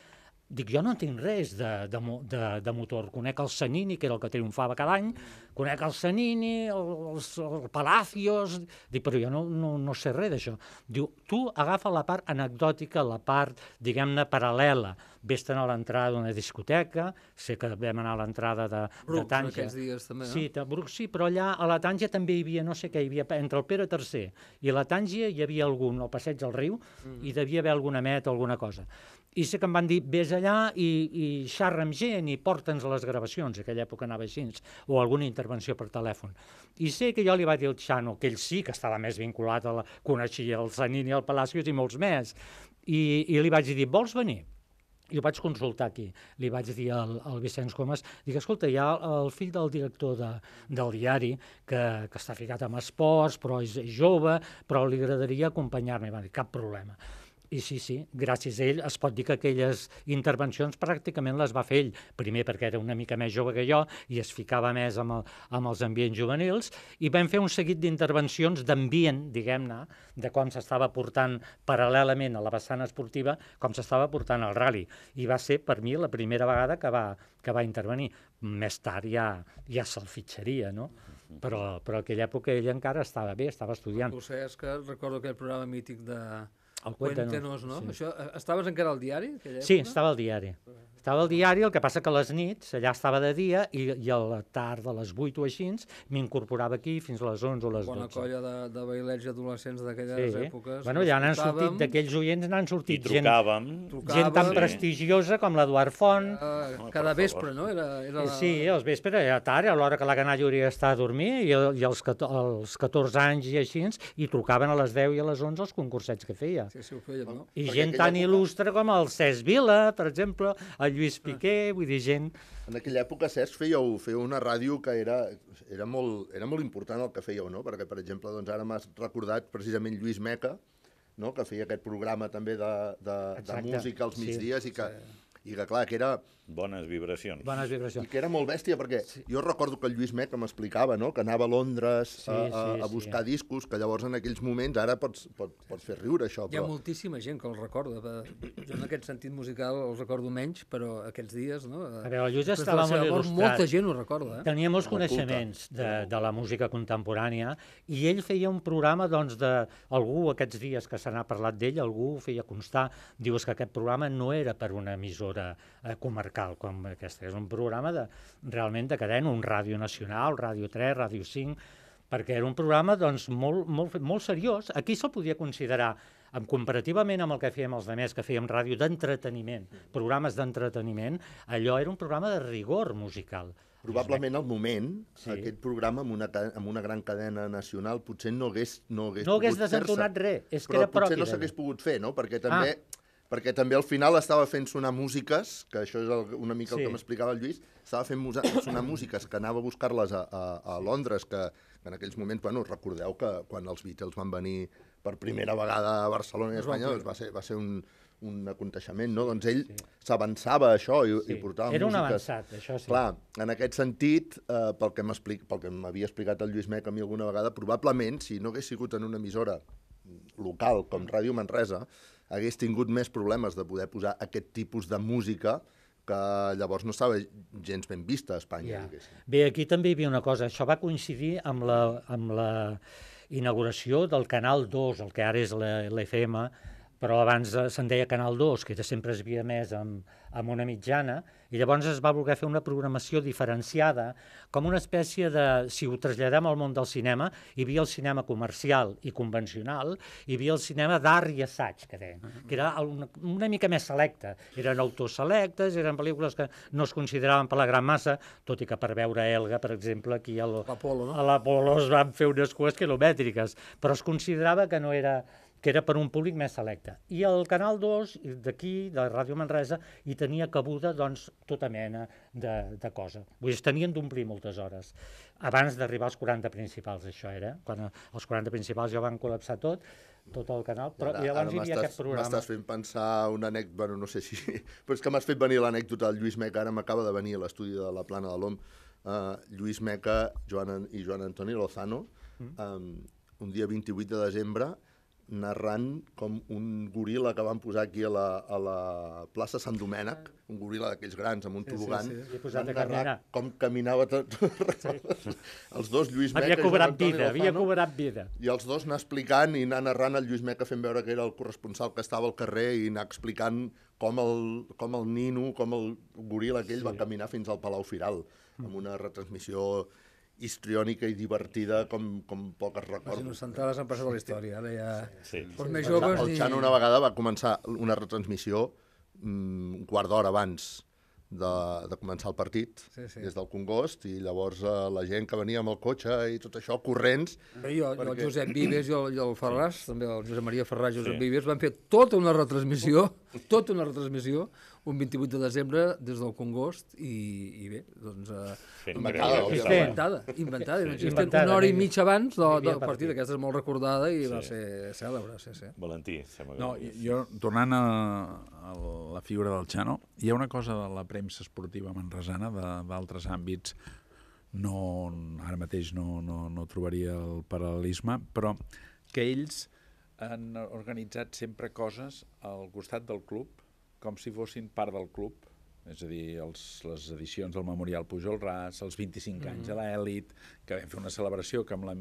Dic, jo no entenc res de, de, de, de motor. Conec el Sanini, que era el que triomfava cada any, conec el Sanini, el, els, el Palacios... Dic, però jo no, no, no sé res d'això. Diu, tu agafa la part anecdòtica, la part, diguem-ne, paral·lela. Vés-te'n a l'entrada d'una discoteca, sé que vam anar a l'entrada de, Brooks, de Tànger. aquests dies també, no? Sí, de Brooks, sí, però allà a la Tànger també hi havia, no sé què, hi havia, entre el Pere tercer i la Tànger hi havia algun, al passeig del riu, mm. i devia haver alguna met o alguna cosa. I sé que em van dir, vés allà i, i xarra amb gent i porta'ns les gravacions, aquella època anava així, o alguna intervenció per telèfon. I sé que jo li vaig dir al Xano, que ell sí que estava més vinculat, a la, coneixia el Sanini, el Palacios i molts més, i, i li vaig dir, vols venir? I ho vaig consultar aquí. Li vaig dir al, al Vicenç Comas, dic, escolta, hi ha el fill del director de, del diari que, que està ficat amb esports, però és jove, però li agradaria acompanyar-me. Va dir, cap problema. I sí, sí, gràcies a ell es pot dir que aquelles intervencions pràcticament les va fer ell, primer perquè era una mica més jove que jo i es ficava més amb, el, amb els ambients juvenils, i vam fer un seguit d'intervencions d'ambient, diguem-ne, de com s'estava portant paral·lelament a la vessant esportiva, com s'estava portant al rally. I va ser, per mi, la primera vegada que va, que va intervenir. Més tard ja, ja se'l fitxaria, no? Però, però aquella època ell encara estava bé, estava estudiant. Tu saps que recordo aquell programa mític de... El Cuéntenos, no? Sí. Això, estaves encara al diari? Sí, estava al diari. Estava al diari, el que passa que a les nits, allà estava de dia, i, i a la tarda, a les vuit o així, m'incorporava aquí fins a les onze o les dotze. Bona colla de, de bailets i adolescents d'aquelles sí. èpoques. Bueno, ja n'han sortit, d'aquells oients n'han sortit I trucàvem. gent, gent tan sí. prestigiosa com l'Eduard Font. Uh, cada vespre, no? Era, era la... Sí, als vespre, era tard, a l'hora que la canalla hauria d'estar a dormir, i, i als, als catorze anys i així, i trucaven a les deu i a les onze els concursets que feia. Sí, sí, ho feien, no? I Perquè gent tan època... il·lustre com el Cesc Vila, per exemple, el Lluís Piqué, vull dir, gent... En aquella època, Cesc, fèieu, fèieu una ràdio que era, era, molt, era molt important el que fèieu, no? Perquè, per exemple, doncs ara m'has recordat precisament Lluís Meca, no? Que feia aquest programa també de, de, de música als migdies, sí. i que... Sí. I que, clar, que era... Bones vibracions. Bones vibracions. I que era molt bèstia, perquè sí. jo recordo que el Lluís Meca m'explicava, no?, que anava a Londres sí, a, a, a buscar sí. discos, que llavors en aquells moments, ara pots, pot, pots fer riure això, però... Hi ha moltíssima gent que els recorda. Jo en aquest sentit musical els recordo menys, però aquests dies, no? A veure, el Lluís estava molt il·lustrat. Molta gent ho recorda, eh? Tenia molts coneixements de, de la música contemporània, i ell feia un programa, doncs, de... Algú, aquests dies que se n'ha parlat d'ell, algú feia constar, dius que aquest programa no era per una emissora eh, comarcal com aquesta, és un programa de, realment de cadena, un ràdio nacional, ràdio tres, ràdio cinc, perquè era un programa doncs, molt, molt, molt seriós. Aquí se'l podia considerar, amb, comparativament amb el que fèiem els demés, que fèiem ràdio d'entreteniment, programes d'entreteniment, allò era un programa de rigor musical. Probablement al moment, sí. aquest programa amb una, amb una gran cadena nacional potser no hagués, no hagués, no hagués pogut fer-se. desentonat res, és que però era propi. Però potser no s'hagués pogut fer, no? Perquè també... Ah. Perquè també al final estava fent sonar músiques, que això és el, una mica el sí. que m'explicava el Lluís, estava fent sonar músiques que anava a buscar-les a, a, a Londres, que, que en aquells moments, bueno, recordeu que quan els Beatles van venir per primera vegada a Barcelona i a Espanya, doncs va ser, va ser un, un aconteixement, no? Doncs ell s'avançava a això i, sí. i portava Era músiques. Era un avançat, això sí. Clar, en aquest sentit, eh, pel que m'havia explicat el Lluís Meca a mi alguna vegada, probablement, si no hagués sigut en una emissora local com Ràdio Manresa, hagués tingut més problemes de poder posar aquest tipus de música que llavors no estava gens ben vista a Espanya. Ja. Bé, aquí també hi havia una cosa, això va coincidir amb la, amb la inauguració del Canal dos, el que ara és l'F M, però abans se'n deia Canal dos, que sempre es havia emès amb, amb una mitjana, i llavors es va voler fer una programació diferenciada, com una espècie de, si ho traslladem al món del cinema, hi havia el cinema comercial i convencional, hi havia el cinema d'art i assaig, que deien, que era una, una mica més selecte. Eren autors selectes, eren pel·lícules que no es consideraven per la gran massa, tot i que per veure Elga, per exemple, aquí a l'Apolo, no? a l'Apolo es van fer unes cues quilomètriques, però es considerava que no era... que era per un públic més selecte. I el Canal dos, d'aquí, de Ràdio Manresa, hi tenia cabuda, doncs, tota mena de, de cosa. Vull dir, es tenien d'omplir moltes hores. Abans d'arribar als quaranta principals, això era. Quan els quaranta principals ja van col·lapsar tot, tot el canal, però ara, llavors hi havia aquest programa. M'estàs fent pensar una anècdota, bueno, no sé si... però és que m'has fet venir l'anècdota del Lluís Meca, ara m'acaba de venir a l'estudi de la Plana de l'Om, uh, Lluís Meca Joan, i Joan Antoni Lozano, mm. um, un dia vint-i-vuit de desembre, narrant com un goril·la que van posar aquí a la, a la plaça Sant Domènec, un goril·la d'aquells grans amb un Sí, sí, tobogan, sí. I posat van a caminar. narrar com caminava tot. Sí. Els dos, Lluís Meca Havia i cobrat Joan Antoni vida, havia Lozano, cobrat vida. i els dos anar explicant i anar narrant el Lluís Meca fent veure que era el corresponsal que estava al carrer i anar explicant com el, com el nino, com el goril·la aquell sí. va caminar fins al Palau Firal, amb una retransmissió histriònica i divertida com, com poques Les recordo. innocentades han passat a la història. Ara ja... Sí. Els més joves... El Xano una vegada va començar una retransmissió mm, un quart d'hora abans de, de començar el partit, Sí, sí. des del Congost, i llavors eh, la gent que venia amb el cotxe i tot això, corrents... Bé, jo, jo, el perquè- Josep Vives i el, i el Ferràs, també el Josep Maria Ferràs i Josep Sí. Vives, van fer tota una retransmissió, tota una retransmissió, un vint-i-vuit de desembre des del Congost, i, i bé, doncs... Eh, Fent Inventada, meravelles. òbviament. inventada, inventada, Sí, no sí. existent Inventada, una hora i vinga. mitja abans de, Hi havia del partit. partit. Aquesta és molt recordada i Sí. va ser cèlebre, sí, sí. Valentí, sembla que... No, jo, tornant a, a la figura del Xano, hi ha una cosa de la premsa esportiva manresana, de- d'altres àmbits, no, ara mateix no, no, no trobaria el paral·lelisme, però que ells han organitzat sempre coses al costat del club, com si fossin part del club, és a dir, els, les edicions del Memorial Pujol Ras, els vint-i-cinc mm-hmm. anys a l'Elit, que vam fer una celebració que amb la,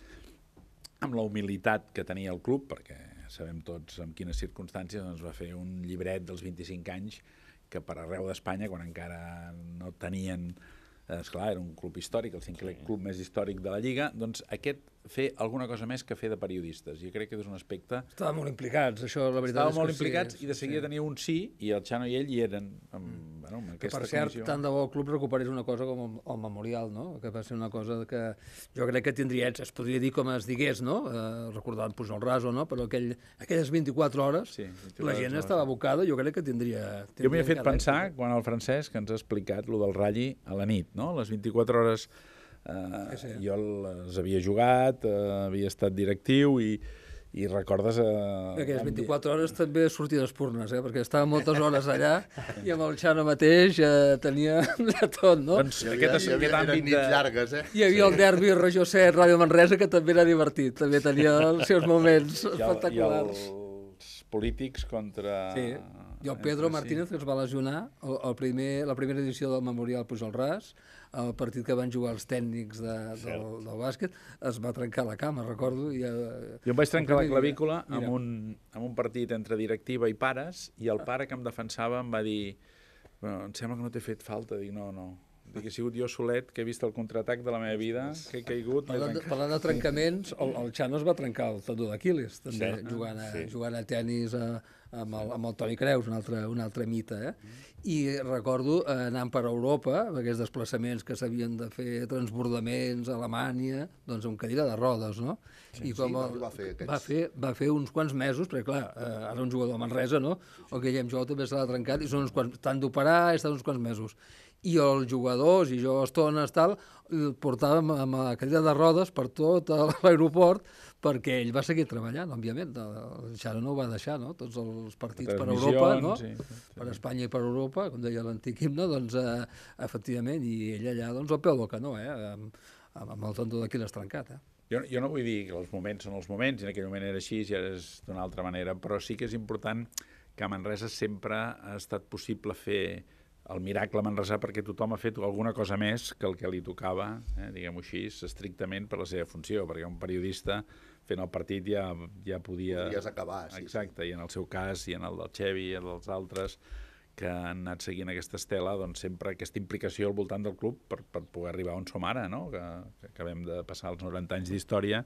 amb la humilitat que tenia el club, perquè sabem tots en quines circumstàncies, ens va fer un llibret dels vint-i-cinc anys que per arreu d'Espanya, quan encara no tenien... Esclar, era un club històric, el cinquè sí. club més històric de la Lliga, doncs aquest fer alguna cosa més que fer de periodistes. Jo crec que és un aspecte... Estaven molt implicats, això la veritat Estaven és molt que implicats sí. i de seguida sí. tenia un sí, i el Xano i ell hi eren amb, mm. bueno, amb Que, aquesta per cert, comissió. tant de bo el club recuperés una cosa com el, el memorial, no? Que va ser una cosa que jo crec que tindria, es podria dir com es digués, no? Eh, recordant Pujol Ras o no, però aquell, aquelles vint-i-quatre hores Sí, vint-i-quatre la gent hores, estava sí. abocada, jo crec que tindria... tindria Jo m'hi he fet encara pensar èxit. quan el Francesc ens ha explicat lo del ratlli a la nit, no? Les vint-i-quatre hores eh, Sí, sí. jo les havia jugat, eh, havia estat directiu i, i recordes... Eh, Aquelles vam dir- vint-i-quatre hores també sortien espurnes, eh? Perquè estava moltes hores allà i amb el Xano mateix eh, tenia de tot, no? Doncs Hi havia, aquest, hi havia, aquest eren àmbit nits de... llargues, eh? Hi havia el derbi Regió set, Ràdio Manresa, que també era divertit, també tenia els seus moments I, el, i espectaculars. els polítics contra... Sí, i el Pedro entre Martínez, que es va lesionar, el, el primer, la primera edició del Memorial Pujol Ras, el partit que van jugar els tècnics de, del, del bàsquet, es va trencar la cama, recordo. I, eh, Jo em vaig trencar la el primer dia, clavícula mira. amb un, amb un partit entre directiva i pares, i el pare que em defensava em va dir bueno, em sembla que no t'he fet falta. Dic, no, no. Dic, he sigut jo solet, que he vist el contraatac de la meva vida, que he caigut... m'he Parlant de, trencat. parlant de trencaments, el, el Xano es va trencar el tendó d'Aquiles, també, Sí. jugant, a, Sí. jugant a tennis a, amb, el, amb el Toni Creus, un altre, un altre mite. Eh? I recordo eh, anant per Europa, amb aquests desplaçaments que s'havien de fer, transbordaments a Alemanya, doncs amb cadira de rodes, no? I com va el, arribar a fer aquests. va, fer, va fer uns quants mesos, perquè clar, eh, ara un jugador de Manresa, no? El Guillem Jou també se l'ha trencat, i són uns quants, tant d'operar, i estan uns quants mesos. I els jugadors, i jo estones, tal, el portàvem amb la cadira de rodes per tot l'aeroport, perquè ell va seguir treballant, òbviament. El Xano no ho va deixar, no? Tots els partits per Europa, no? Sí, sí. Per Espanya i per Europa, com deia l'antic himne, doncs, eh, efectivament, i ell allà, doncs, al peu del canó, eh? Amb, amb el tendó d'Aquiles trencat, eh? Jo, jo no vull dir que els moments són els moments, i en aquell moment era així, i ara és d'una altra manera, però sí que és important que a Manresa sempre ha estat possible fer el miracle manresà perquè tothom ha fet alguna cosa més que el que li tocava, eh, diguem-ho així, estrictament per la seva funció, perquè un periodista fent el partit ja, ja podia... Podies acabar, sí. Exacte, i en el seu cas, i en el del Xevi, i en els altres que han anat seguint aquesta estela, doncs sempre aquesta implicació al voltant del club per, per poder arribar on som ara, no? que, que acabem de passar els noranta anys d'història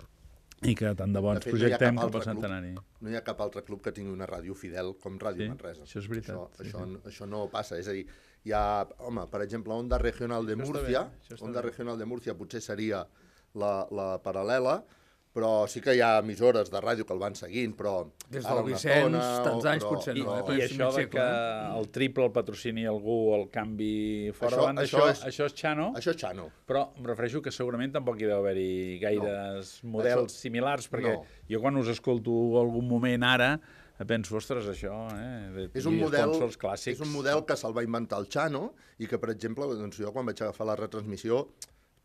i que tant de bo ens De fet, no hi ha projectem cap cap al altre club. centenari. No hi ha cap altre club que tingui una ràdio fidel com Ràdio Sí, Manresa. això és veritat, Això, sí, això, sí. això no passa. És a dir, hi ha, home, per exemple, Onda Regional de Això està Múrcia, bé, això està Onda bé. Regional de Múrcia potser seria la, la paral·lela, però sí que hi ha emissores de ràdio que el van seguint, però... Des ara del una Vicenç, estona, tants o- anys però- potser I, no, eh? i Però és això mig de segle, que el triple el patrocini algú, el canvi fora Això- això, banda, això això, és- això és Xano, Això és Xano. però em refereixo que segurament tampoc hi deu haver-hi gaires no. models Això- similars, perquè no. jo quan us escolto algun moment ara penso, ostres, això, eh, de És un, tenir model, sponsors clàssics. és un model que se'l va inventar el Xano i que, per exemple, doncs jo quan vaig agafar la retransmissió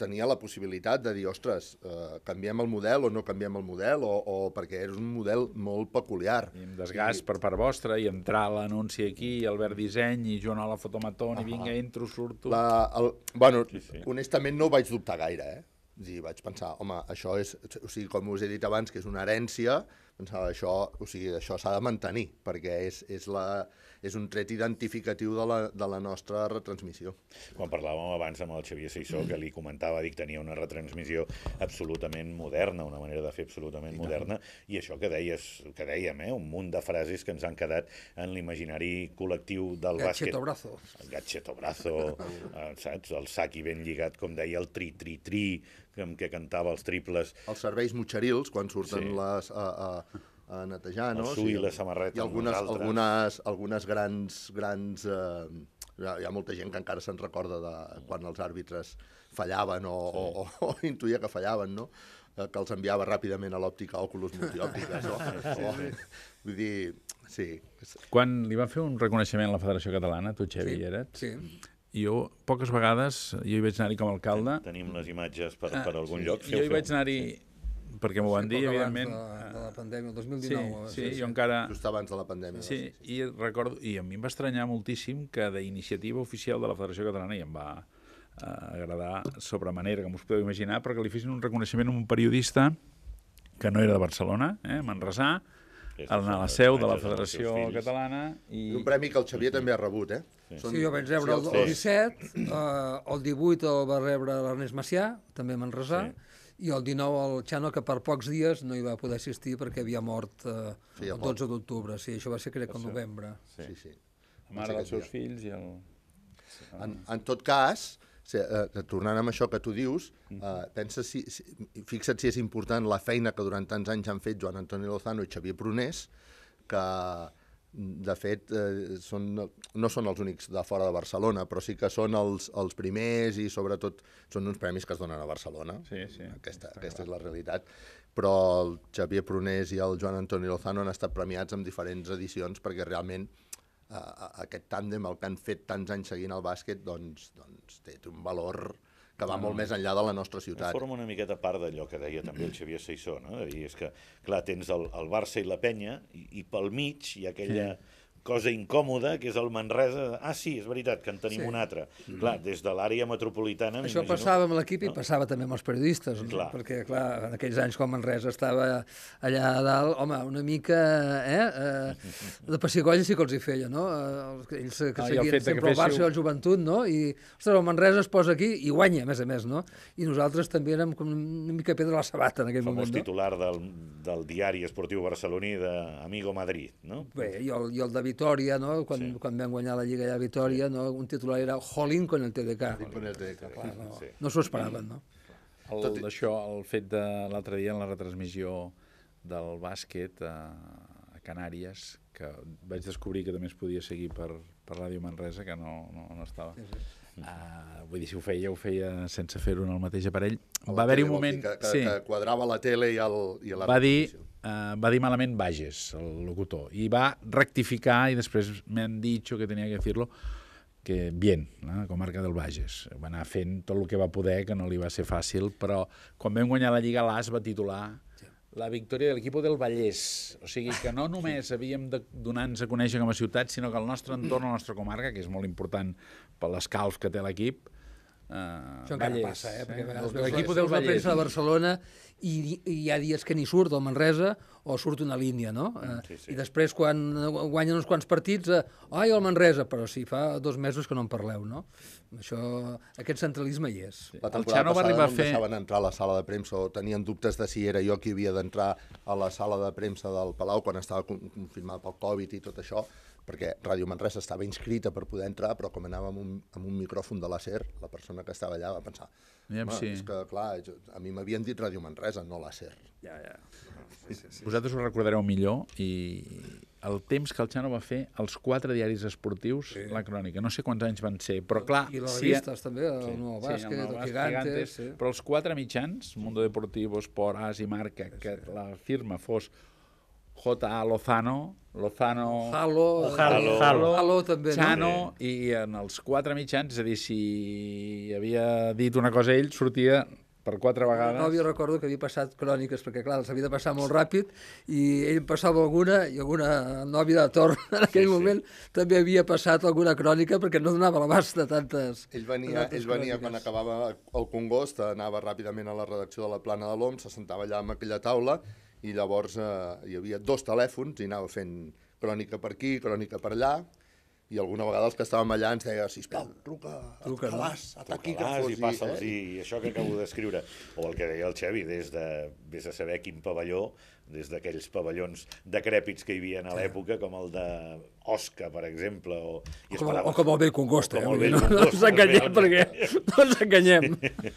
tenia la possibilitat de dir, ostres, eh, canviem el model o no canviem el model, o, o perquè era un model molt peculiar. I amb desgast I... per part vostra, i entrar l'anunci aquí, Albert Disseny, i Joan Ola Fotomatón, uh -huh. i vinga, entro, surto... La, el, bueno, sí, sí. honestament no ho vaig dubtar gaire, eh? I vaig pensar, home, això és, o sigui, com us he dit abans, que és una herència, pensava, això, o sigui, això s'ha de mantenir, perquè és, és, la, és un tret identificatiu de la, de la nostra retransmissió. Quan parlàvem abans amb el Xavier Seissó, que li comentava, dic, tenia una retransmissió absolutament moderna, una manera de fer absolutament moderna, i això que deies, que dèiem, eh, un munt de frases que ens han quedat en l'imaginari col·lectiu del bàsquet. Gacheto brazo. El gacheto brazo, eh, saps? El saqui ben lligat, com deia, el tri-tri-tri, amb què cantava els triples. Els serveis mutxerils, quan surten Sí. les, a, a, a netejar, no? El sui i la samarreta I amb algunes, nosaltres. algunes, algunes grans... grans eh, hi, ha, hi ha molta gent que encara se'n recorda de quan els àrbitres fallaven o, sí. o, o, o intuïa que fallaven, no? Eh, que els enviava ràpidament a l'òptica Oculus multiòptiques. No? Sí, sí. Vull dir, sí. Quan li van fer un reconeixement a la Federació Catalana, tu, Xavi, hi eres? Sí. I jo, poques vegades, jo hi vaig anar-hi com a alcalde. Tenim les imatges per, per algun lloc. Jo hi vaig anar-hi, perquè m'ho van dir, Poc abans evidentment. De, de la pandèmia, el dos mil Sí, dinou. sí, jo encara... Just abans de la pandèmia. Sí, i recordo, i a mi em va estranyar moltíssim que d'iniciativa oficial de la Federació Catalana, i em va eh, agradar sobremanera, com us podeu imaginar, però que li fessin un reconeixement a un periodista que no era de Barcelona, eh, manresà, al anar a la seu de la Federació Catalana. I... Un premi que el Xavier també ha rebut, eh? Sí, Són... sí jo vaig rebre el, el disset, eh, el divuit el va rebre l'Ernest Macià, també manresà, sí. I el dinou el Xano, que per pocs dies no hi va poder assistir perquè havia mort eh, sí, el dotze d'octubre. Sí, això va ser, crec, el novembre. Sí, sí. sí. La mare dels seus fills i el... En, en tot cas, eh, tornant amb això que tu dius, eh, pensa si, si, fixa't si és important la feina que durant tants anys han fet Joan Antoni Lozano i Xavier Prunés, que de fet eh, són, no són els únics de fora de Barcelona, però sí que són els, els primers i sobretot són uns premis que es donen a Barcelona. Sí, sí. Aquesta, aquesta és la realitat. Però el Xavier Prunés i el Joan Antoni Lozano han estat premiats en diferents edicions perquè realment eh, aquest tàndem, el que han fet tants anys seguint el bàsquet, doncs, doncs té un valor que va molt més enllà de la nostra ciutat. Forma una miqueta part d'allò que deia també el Xavier Seissó, no? De dir, és que, clar, tens el, el Barça i la Penya, i, i pel mig hi ha aquella... Sí. cosa incòmoda, que és el Manresa. Ah, sí, és veritat, que en tenim sí. un altre. Mm. Clar, des de l'àrea metropolitana... Això passava amb l'equip no? i passava també amb els periodistes, no? Clar. Perquè, clar, en aquells anys quan Manresa estava allà a dalt, home, una mica eh, eh, de pessigolles sí que els hi feia, no? Ells que ah, seguien el sempre el Barça i el Joventut, no? I, ostres, el Manresa es posa aquí i guanya, a més a més, no? I nosaltres també érem com una mica pedra a la sabata en aquell Famós moment, no? titular del, del diari esportiu barceloní d'Amigo Madrid, no? Bé, i el, i el de Vitòria, no? Quan, sí. quan vam guanyar la Lliga allà a Vitòria, sí. no? Un titular era Holling con el T D K. Con el T D K. Clar, no sí. no s'ho esperaven, no? El, d'això, el fet de l'altre dia en la retransmissió del bàsquet a, a Canàries, que vaig descobrir que també es podia seguir per, per Ràdio Manresa, que no, no, no estava. Sí, sí. Uh, vull dir, si ho feia, ho feia sense fer-ho en el mateix aparell. Va haver-hi un moment... Que, que, sí. que quadrava la tele i, el, i la va dir, uh, va dir malament Bages, el locutor, i va rectificar, i després m'han dit que tenia que dir-lo, que bien, la comarca del Bages. Va anar fent tot el que va poder, que no li va ser fàcil, però quan vam guanyar la Lliga, l'A S va titular la victòria de l'equip del Vallès. O sigui que no només havíem de donar-nos a conèixer com a ciutat, sinó que el nostre entorn, la nostra comarca, que és molt important per l'escalf que té l'equip, eh, això encara Vallès, passa, eh? Perquè eh? l'equip del Vallès a Barcelona i, i hi ha dies que ni surt el Manresa o surt una línia, no? Sí, sí. I després, quan guanyen uns quants partits, eh, ai, el Manresa, però sí, fa dos mesos que no en parleu, no? Això, aquest centralisme hi és. La temporada passada no em fer... deixaven entrar a la sala de premsa o tenien dubtes de si era jo qui havia d'entrar a la sala de premsa del Palau quan estava confirmat pel Covid i tot això, perquè Ràdio Manresa estava inscrita per poder entrar, però com anava amb un, amb un micròfon de l'Acer, la persona que estava allà va pensar, home, sí. és que, clar, jo, a mi m'havien dit Ràdio Manresa, no l'Acer. Ja, ja. Sí, sí, sí. Vosaltres ho recordareu millor, i el temps que el Xano va fer els quatre diaris esportius, sí. La Crònica, no sé quants anys van ser, però clar... I les revistes si... també, el sí. Nou Bàsquet, sí, el, el Gigantes... Gigantes sí. Però els quatre mitjans, Mundo Deportivo, Sport, As i Marca, que sí. La firma fos J A Lozano, Lozano, Halo, Halo, Halo, Halo també, no? Chano, i en els quatre mitjans, és a dir, si havia dit una cosa ell, sortia per quatre vegades. No, jo recordo que havia passat cròniques, perquè clar, s'havia de passar molt ràpid, i ell em passava alguna, i alguna nòvia de torn en aquell sí, moment sí. també havia passat alguna crònica, perquè no donava l'abast de tantes... Ell venia, ell venia quan acabava el Congost, anava ràpidament a la redacció de la Plana de l'Om, se sentava allà amb aquella taula, i llavors eh, hi havia dos telèfons, i anava fent crònica per aquí, crònica per allà, i alguna vegada els que estàvem allà ens deia, sisplau, truca, truca a Calàs, a taquígrafos. I passa'ls, i, eh? i això que acabo d'escriure. O el que deia el Xevi, des de, vés a saber quin pavelló, des d'aquells pavellons decrèpits que hi havia a l'època, com el d'Osca, per exemple. O, i com, esperaves, o com el vell Congost, eh? No, no ens enganyem, perquè no ens enganyem.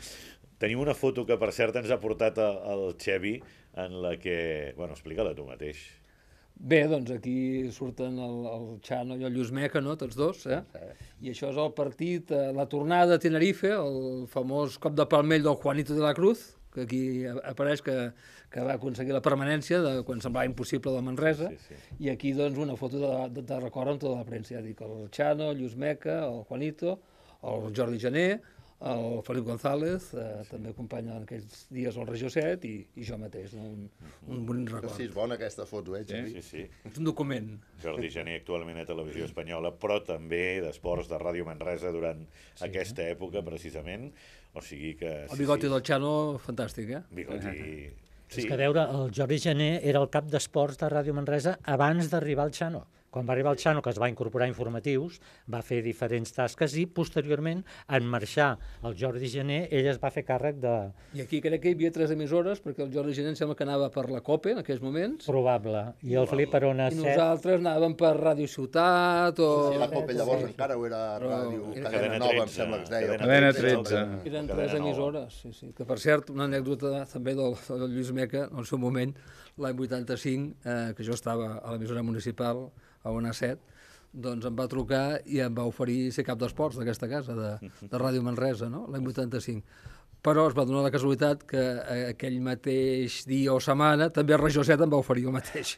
Tenim una foto que, per cert, ens ha portat el Xevi, en la que... Bueno, explica-la tu mateix. Bé, doncs aquí surten el, el Chano i el Lluís Meca, no?, tots dos, eh? I això és el partit, eh, la tornada a Tenerife, el famós cop de palmell del Juanito de la Cruz, que aquí apareix que, que va aconseguir la permanència de quan semblava impossible de Manresa, sí, sí. I aquí, doncs, una foto de, de, de record amb tota la premsa, ja dic, el Chano, el Lluís Meca, el Juanito, el Jordi Jané, el Felip González, eh, sí. també acompanya en aquells dies el Regió set, i, i jo mateix, no? un, un bon record. Sí, és bona aquesta foto, eh, Xavi? Sí, sí. És un document. Jordi Jané, actualment a Televisió Espanyola, però també d'esports de Ràdio Manresa durant sí, aquesta eh? època, precisament. O sigui que... El bigoti sí, sí. del Chano, fantàstic, eh? Bigoti... Sí. És que, a veure, el Jordi Jané era el cap d'esports de Ràdio Manresa abans d'arribar al Chano. Quan va arribar el Chano, que es va incorporar informatius, va fer diferents tasques i, posteriorment, en marxar el Jordi Jané, ell es va fer càrrec de... I aquí crec que hi havia tres emissores, perquè el Jordi Jané em sembla que anava per la COPE en aquells moments. Probable. I el Felip per Ona I set... nosaltres anàvem per Ràdio Ciutat o... Sí, la COPE llavors sí. encara ho era Ràdio Era... Cadena Nova, em sembla que es deia. Cadena tretze. Eren tres emissores, sí, sí. Que per cert, una anècdota també del, del Lluís Meca, en el seu moment, l'any vuitanta-cinc, eh, que jo estava a l'emissora municipal, a Ona set, doncs em va trucar i em va oferir ser cap d'esports d'aquesta casa, de, de Ràdio Manresa, no? L'any vuitanta-cinc. Però es va donar la casualitat que aquell mateix dia o setmana també Regió set em va oferir el mateix.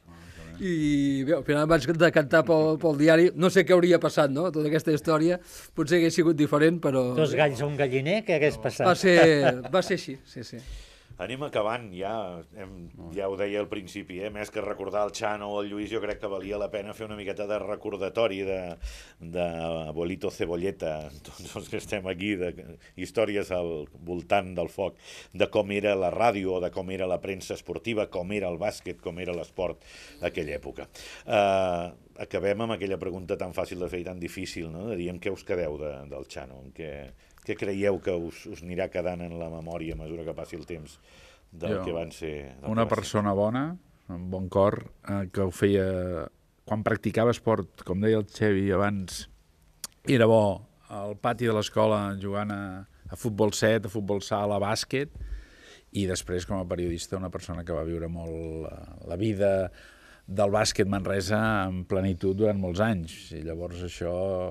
I bé, al final em vaig decantar pel, pel diari. No sé què hauria passat, no?, tota aquesta història. Potser hagués sigut diferent, però... Dos galls a un galliner, què hagués passat? Va ser, va ser així, sí, sí. Anem acabant, ja, hem, ja ho deia al principi, eh? Més que recordar el Chano o el Lluís, jo crec que valia la pena fer una miqueta de recordatori de, de Abuelito Cebolleta, tots els que estem aquí, de històries al voltant del foc, de com era la ràdio, de com era la premsa esportiva, com era el bàsquet, com era l'esport a aquella època. Uh, acabem amb aquella pregunta tan fàcil de fer i tan difícil, no?, de dir amb què us quedeu de, del Chano, amb què... Què creieu que us, us anirà quedant en la memòria a mesura que passi el temps del jo, que van ser... Una persona ser. bona, amb bon cor, eh, que ho feia... Quan practicava esport, com deia el Xevi abans, era bo al pati de l'escola jugant a, a futbol set, a futbol sala, a bàsquet, i després com a periodista una persona que va viure molt la, la vida del bàsquet Manresa en plenitud durant molts anys, i llavors això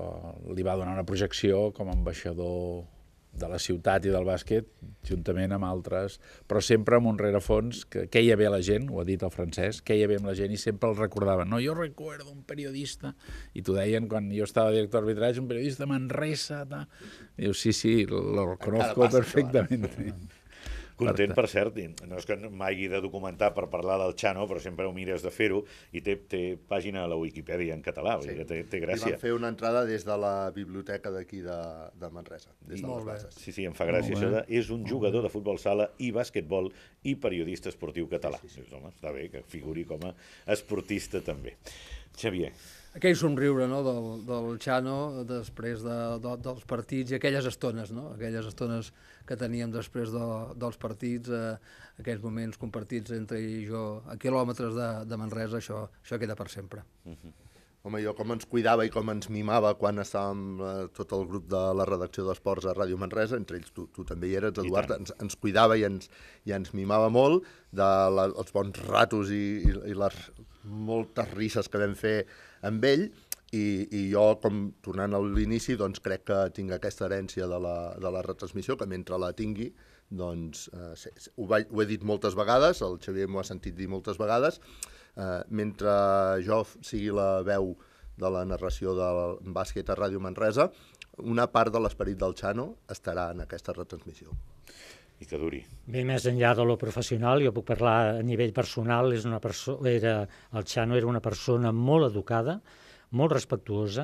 li va donar una projecció com a ambaixador de la ciutat i del bàsquet, juntament amb altres, però sempre amb un rerefons que queia bé la gent, ho ha dit el francès, queia bé amb la gent i sempre el recordaven. No, jo recuerdo un periodista, i t'ho deien quan jo estava director d'arbitratge, un periodista de Manresa, ta... Diu, sí, sí, lo conozco perfectament. Content, per cert, no és que mai hagi de documentar per parlar del Chano, però sempre ho mires de fer-ho, i té, té pàgina a la Wikipedia en català, sí. té, té gràcia. I van fer una entrada des de la biblioteca d'aquí de, de Manresa, des de les bases. Sí, sí, em fa gràcia això de... És un jugador de futbol sala i bàsquetbol i periodista esportiu català. Sí, sí, sí. Dius, home, està bé que figuri com a esportista també. Xavier. Aquell somriure, no?, del, del Chano després de, de, dels partits i aquelles estones, no?, aquelles estones que teníem després de, dels partits, eh, aquells moments compartits entre ell i jo a quilòmetres de, de Manresa, això, això queda per sempre. Uh-huh. Home, jo com ens cuidava i com ens mimava quan estàvem eh, tot el grup de la redacció d'esports a Ràdio Manresa, entre ells tu, tu també hi eres, Eduard, ens, ens cuidava i ens, i ens mimava molt de la, els bons ratos i, i, i les moltes risses que vam fer amb ell, i, i jo, com tornant a l'inici, doncs crec que tinc aquesta herència de la, de la retransmissió, que mentre la tingui, doncs, eh, ho, va, ho he dit moltes vegades, el Xavier m'ho ha sentit dir moltes vegades, Eh, mentre jo sigui la veu de la narració del bàsquet a Ràdio Manresa, una part de l'esperit del Xano estarà en aquesta retransmissió. I que duri. Bé, més enllà de lo professional, jo puc parlar a nivell personal, és una perso era, el Xano era una persona molt educada, molt respectuosa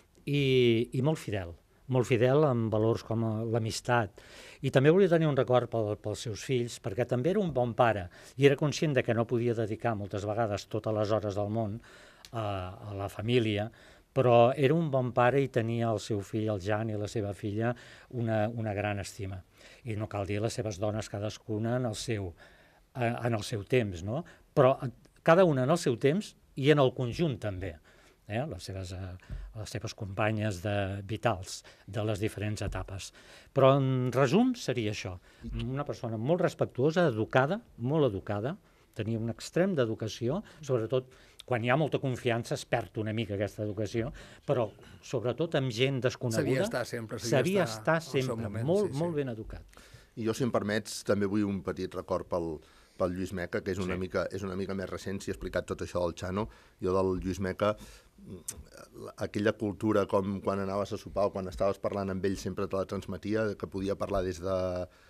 i, i molt fidel, molt fidel amb valors com l'amistat. I també volia tenir un record pel, pels seus fills, perquè també era un bon pare i era conscient de que no podia dedicar moltes vegades totes les hores del món a, a la família, però era un bon pare i tenia el seu fill, el Jan, i la seva filla una, una gran estima. I no cal dir les seves dones, cadascuna en el seu, en el seu temps, no? Però cada una en el seu temps i en el conjunt també, eh? les, seves, les seves companyes de, vitals de les diferents etapes. Però en resum seria això, una persona molt respectuosa, educada, molt educada, tenia un extrem d'educació, sobretot quan hi ha molta confiança es perd una mica aquesta educació, però sobretot amb gent desconeguda sabia estar sempre, sabia estar, estar sempre moment, molt, sí, sí. molt ben educat. I jo, si em permets, també vull un petit record pel, pel Lluís Meca, que és una, sí. mica, és una mica més recent, si he explicat tot això del Xano. Jo del Lluís Meca, aquella cultura com quan anaves a sopar o quan estaves parlant amb ell sempre te la transmetia, que podia parlar des de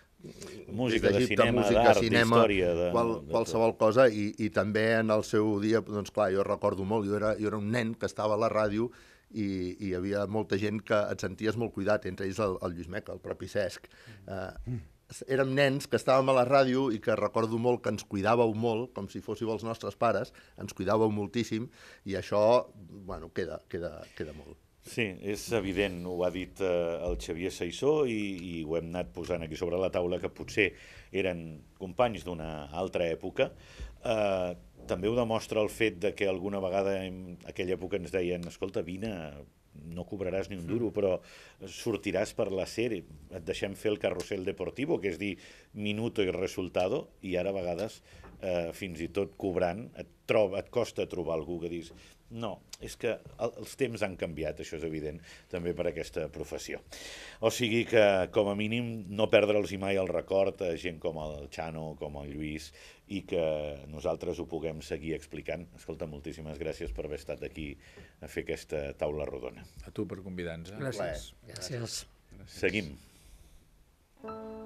música de cinema, d'art, d'història, de, qual, de qualsevol cosa, i, i també en el seu dia, doncs clar, jo recordo molt, jo era, jo era un nen que estava a la ràdio i, i hi havia molta gent que et senties molt cuidat, entre ells el, el Lluís Meca, el propi Cesc. Uh, érem nens que estàvem a la ràdio i que recordo molt que ens cuidàveu molt, com si fóssiu els nostres pares, ens cuidàveu moltíssim, i això, bueno, queda, queda, queda molt. Sí, és evident, ho ha dit eh, el Xavier Saissó i, i ho hem anat posant aquí sobre la taula, que potser eren companys d'una altra època. Eh, també ho demostra el fet de que alguna vegada en aquella època ens deien escolta, vine, no cobraràs ni un duro, però sortiràs per la sèrie, et deixem fer el carrusel deportivo, que és dir, minuto i resultado, i ara a vegades, eh, fins i tot cobrant, et, troba, et costa trobar algú que dius no, és que els temps han canviat, això és evident, també per aquesta professió. O sigui que, com a mínim, no perdre'ls mai el record a gent com el Xano, com el Lluís, i que nosaltres ho puguem seguir explicant. Escolta, moltíssimes gràcies per haver estat aquí a fer aquesta taula rodona. A tu per convidar-nos. Gràcies. Gràcies. Seguim.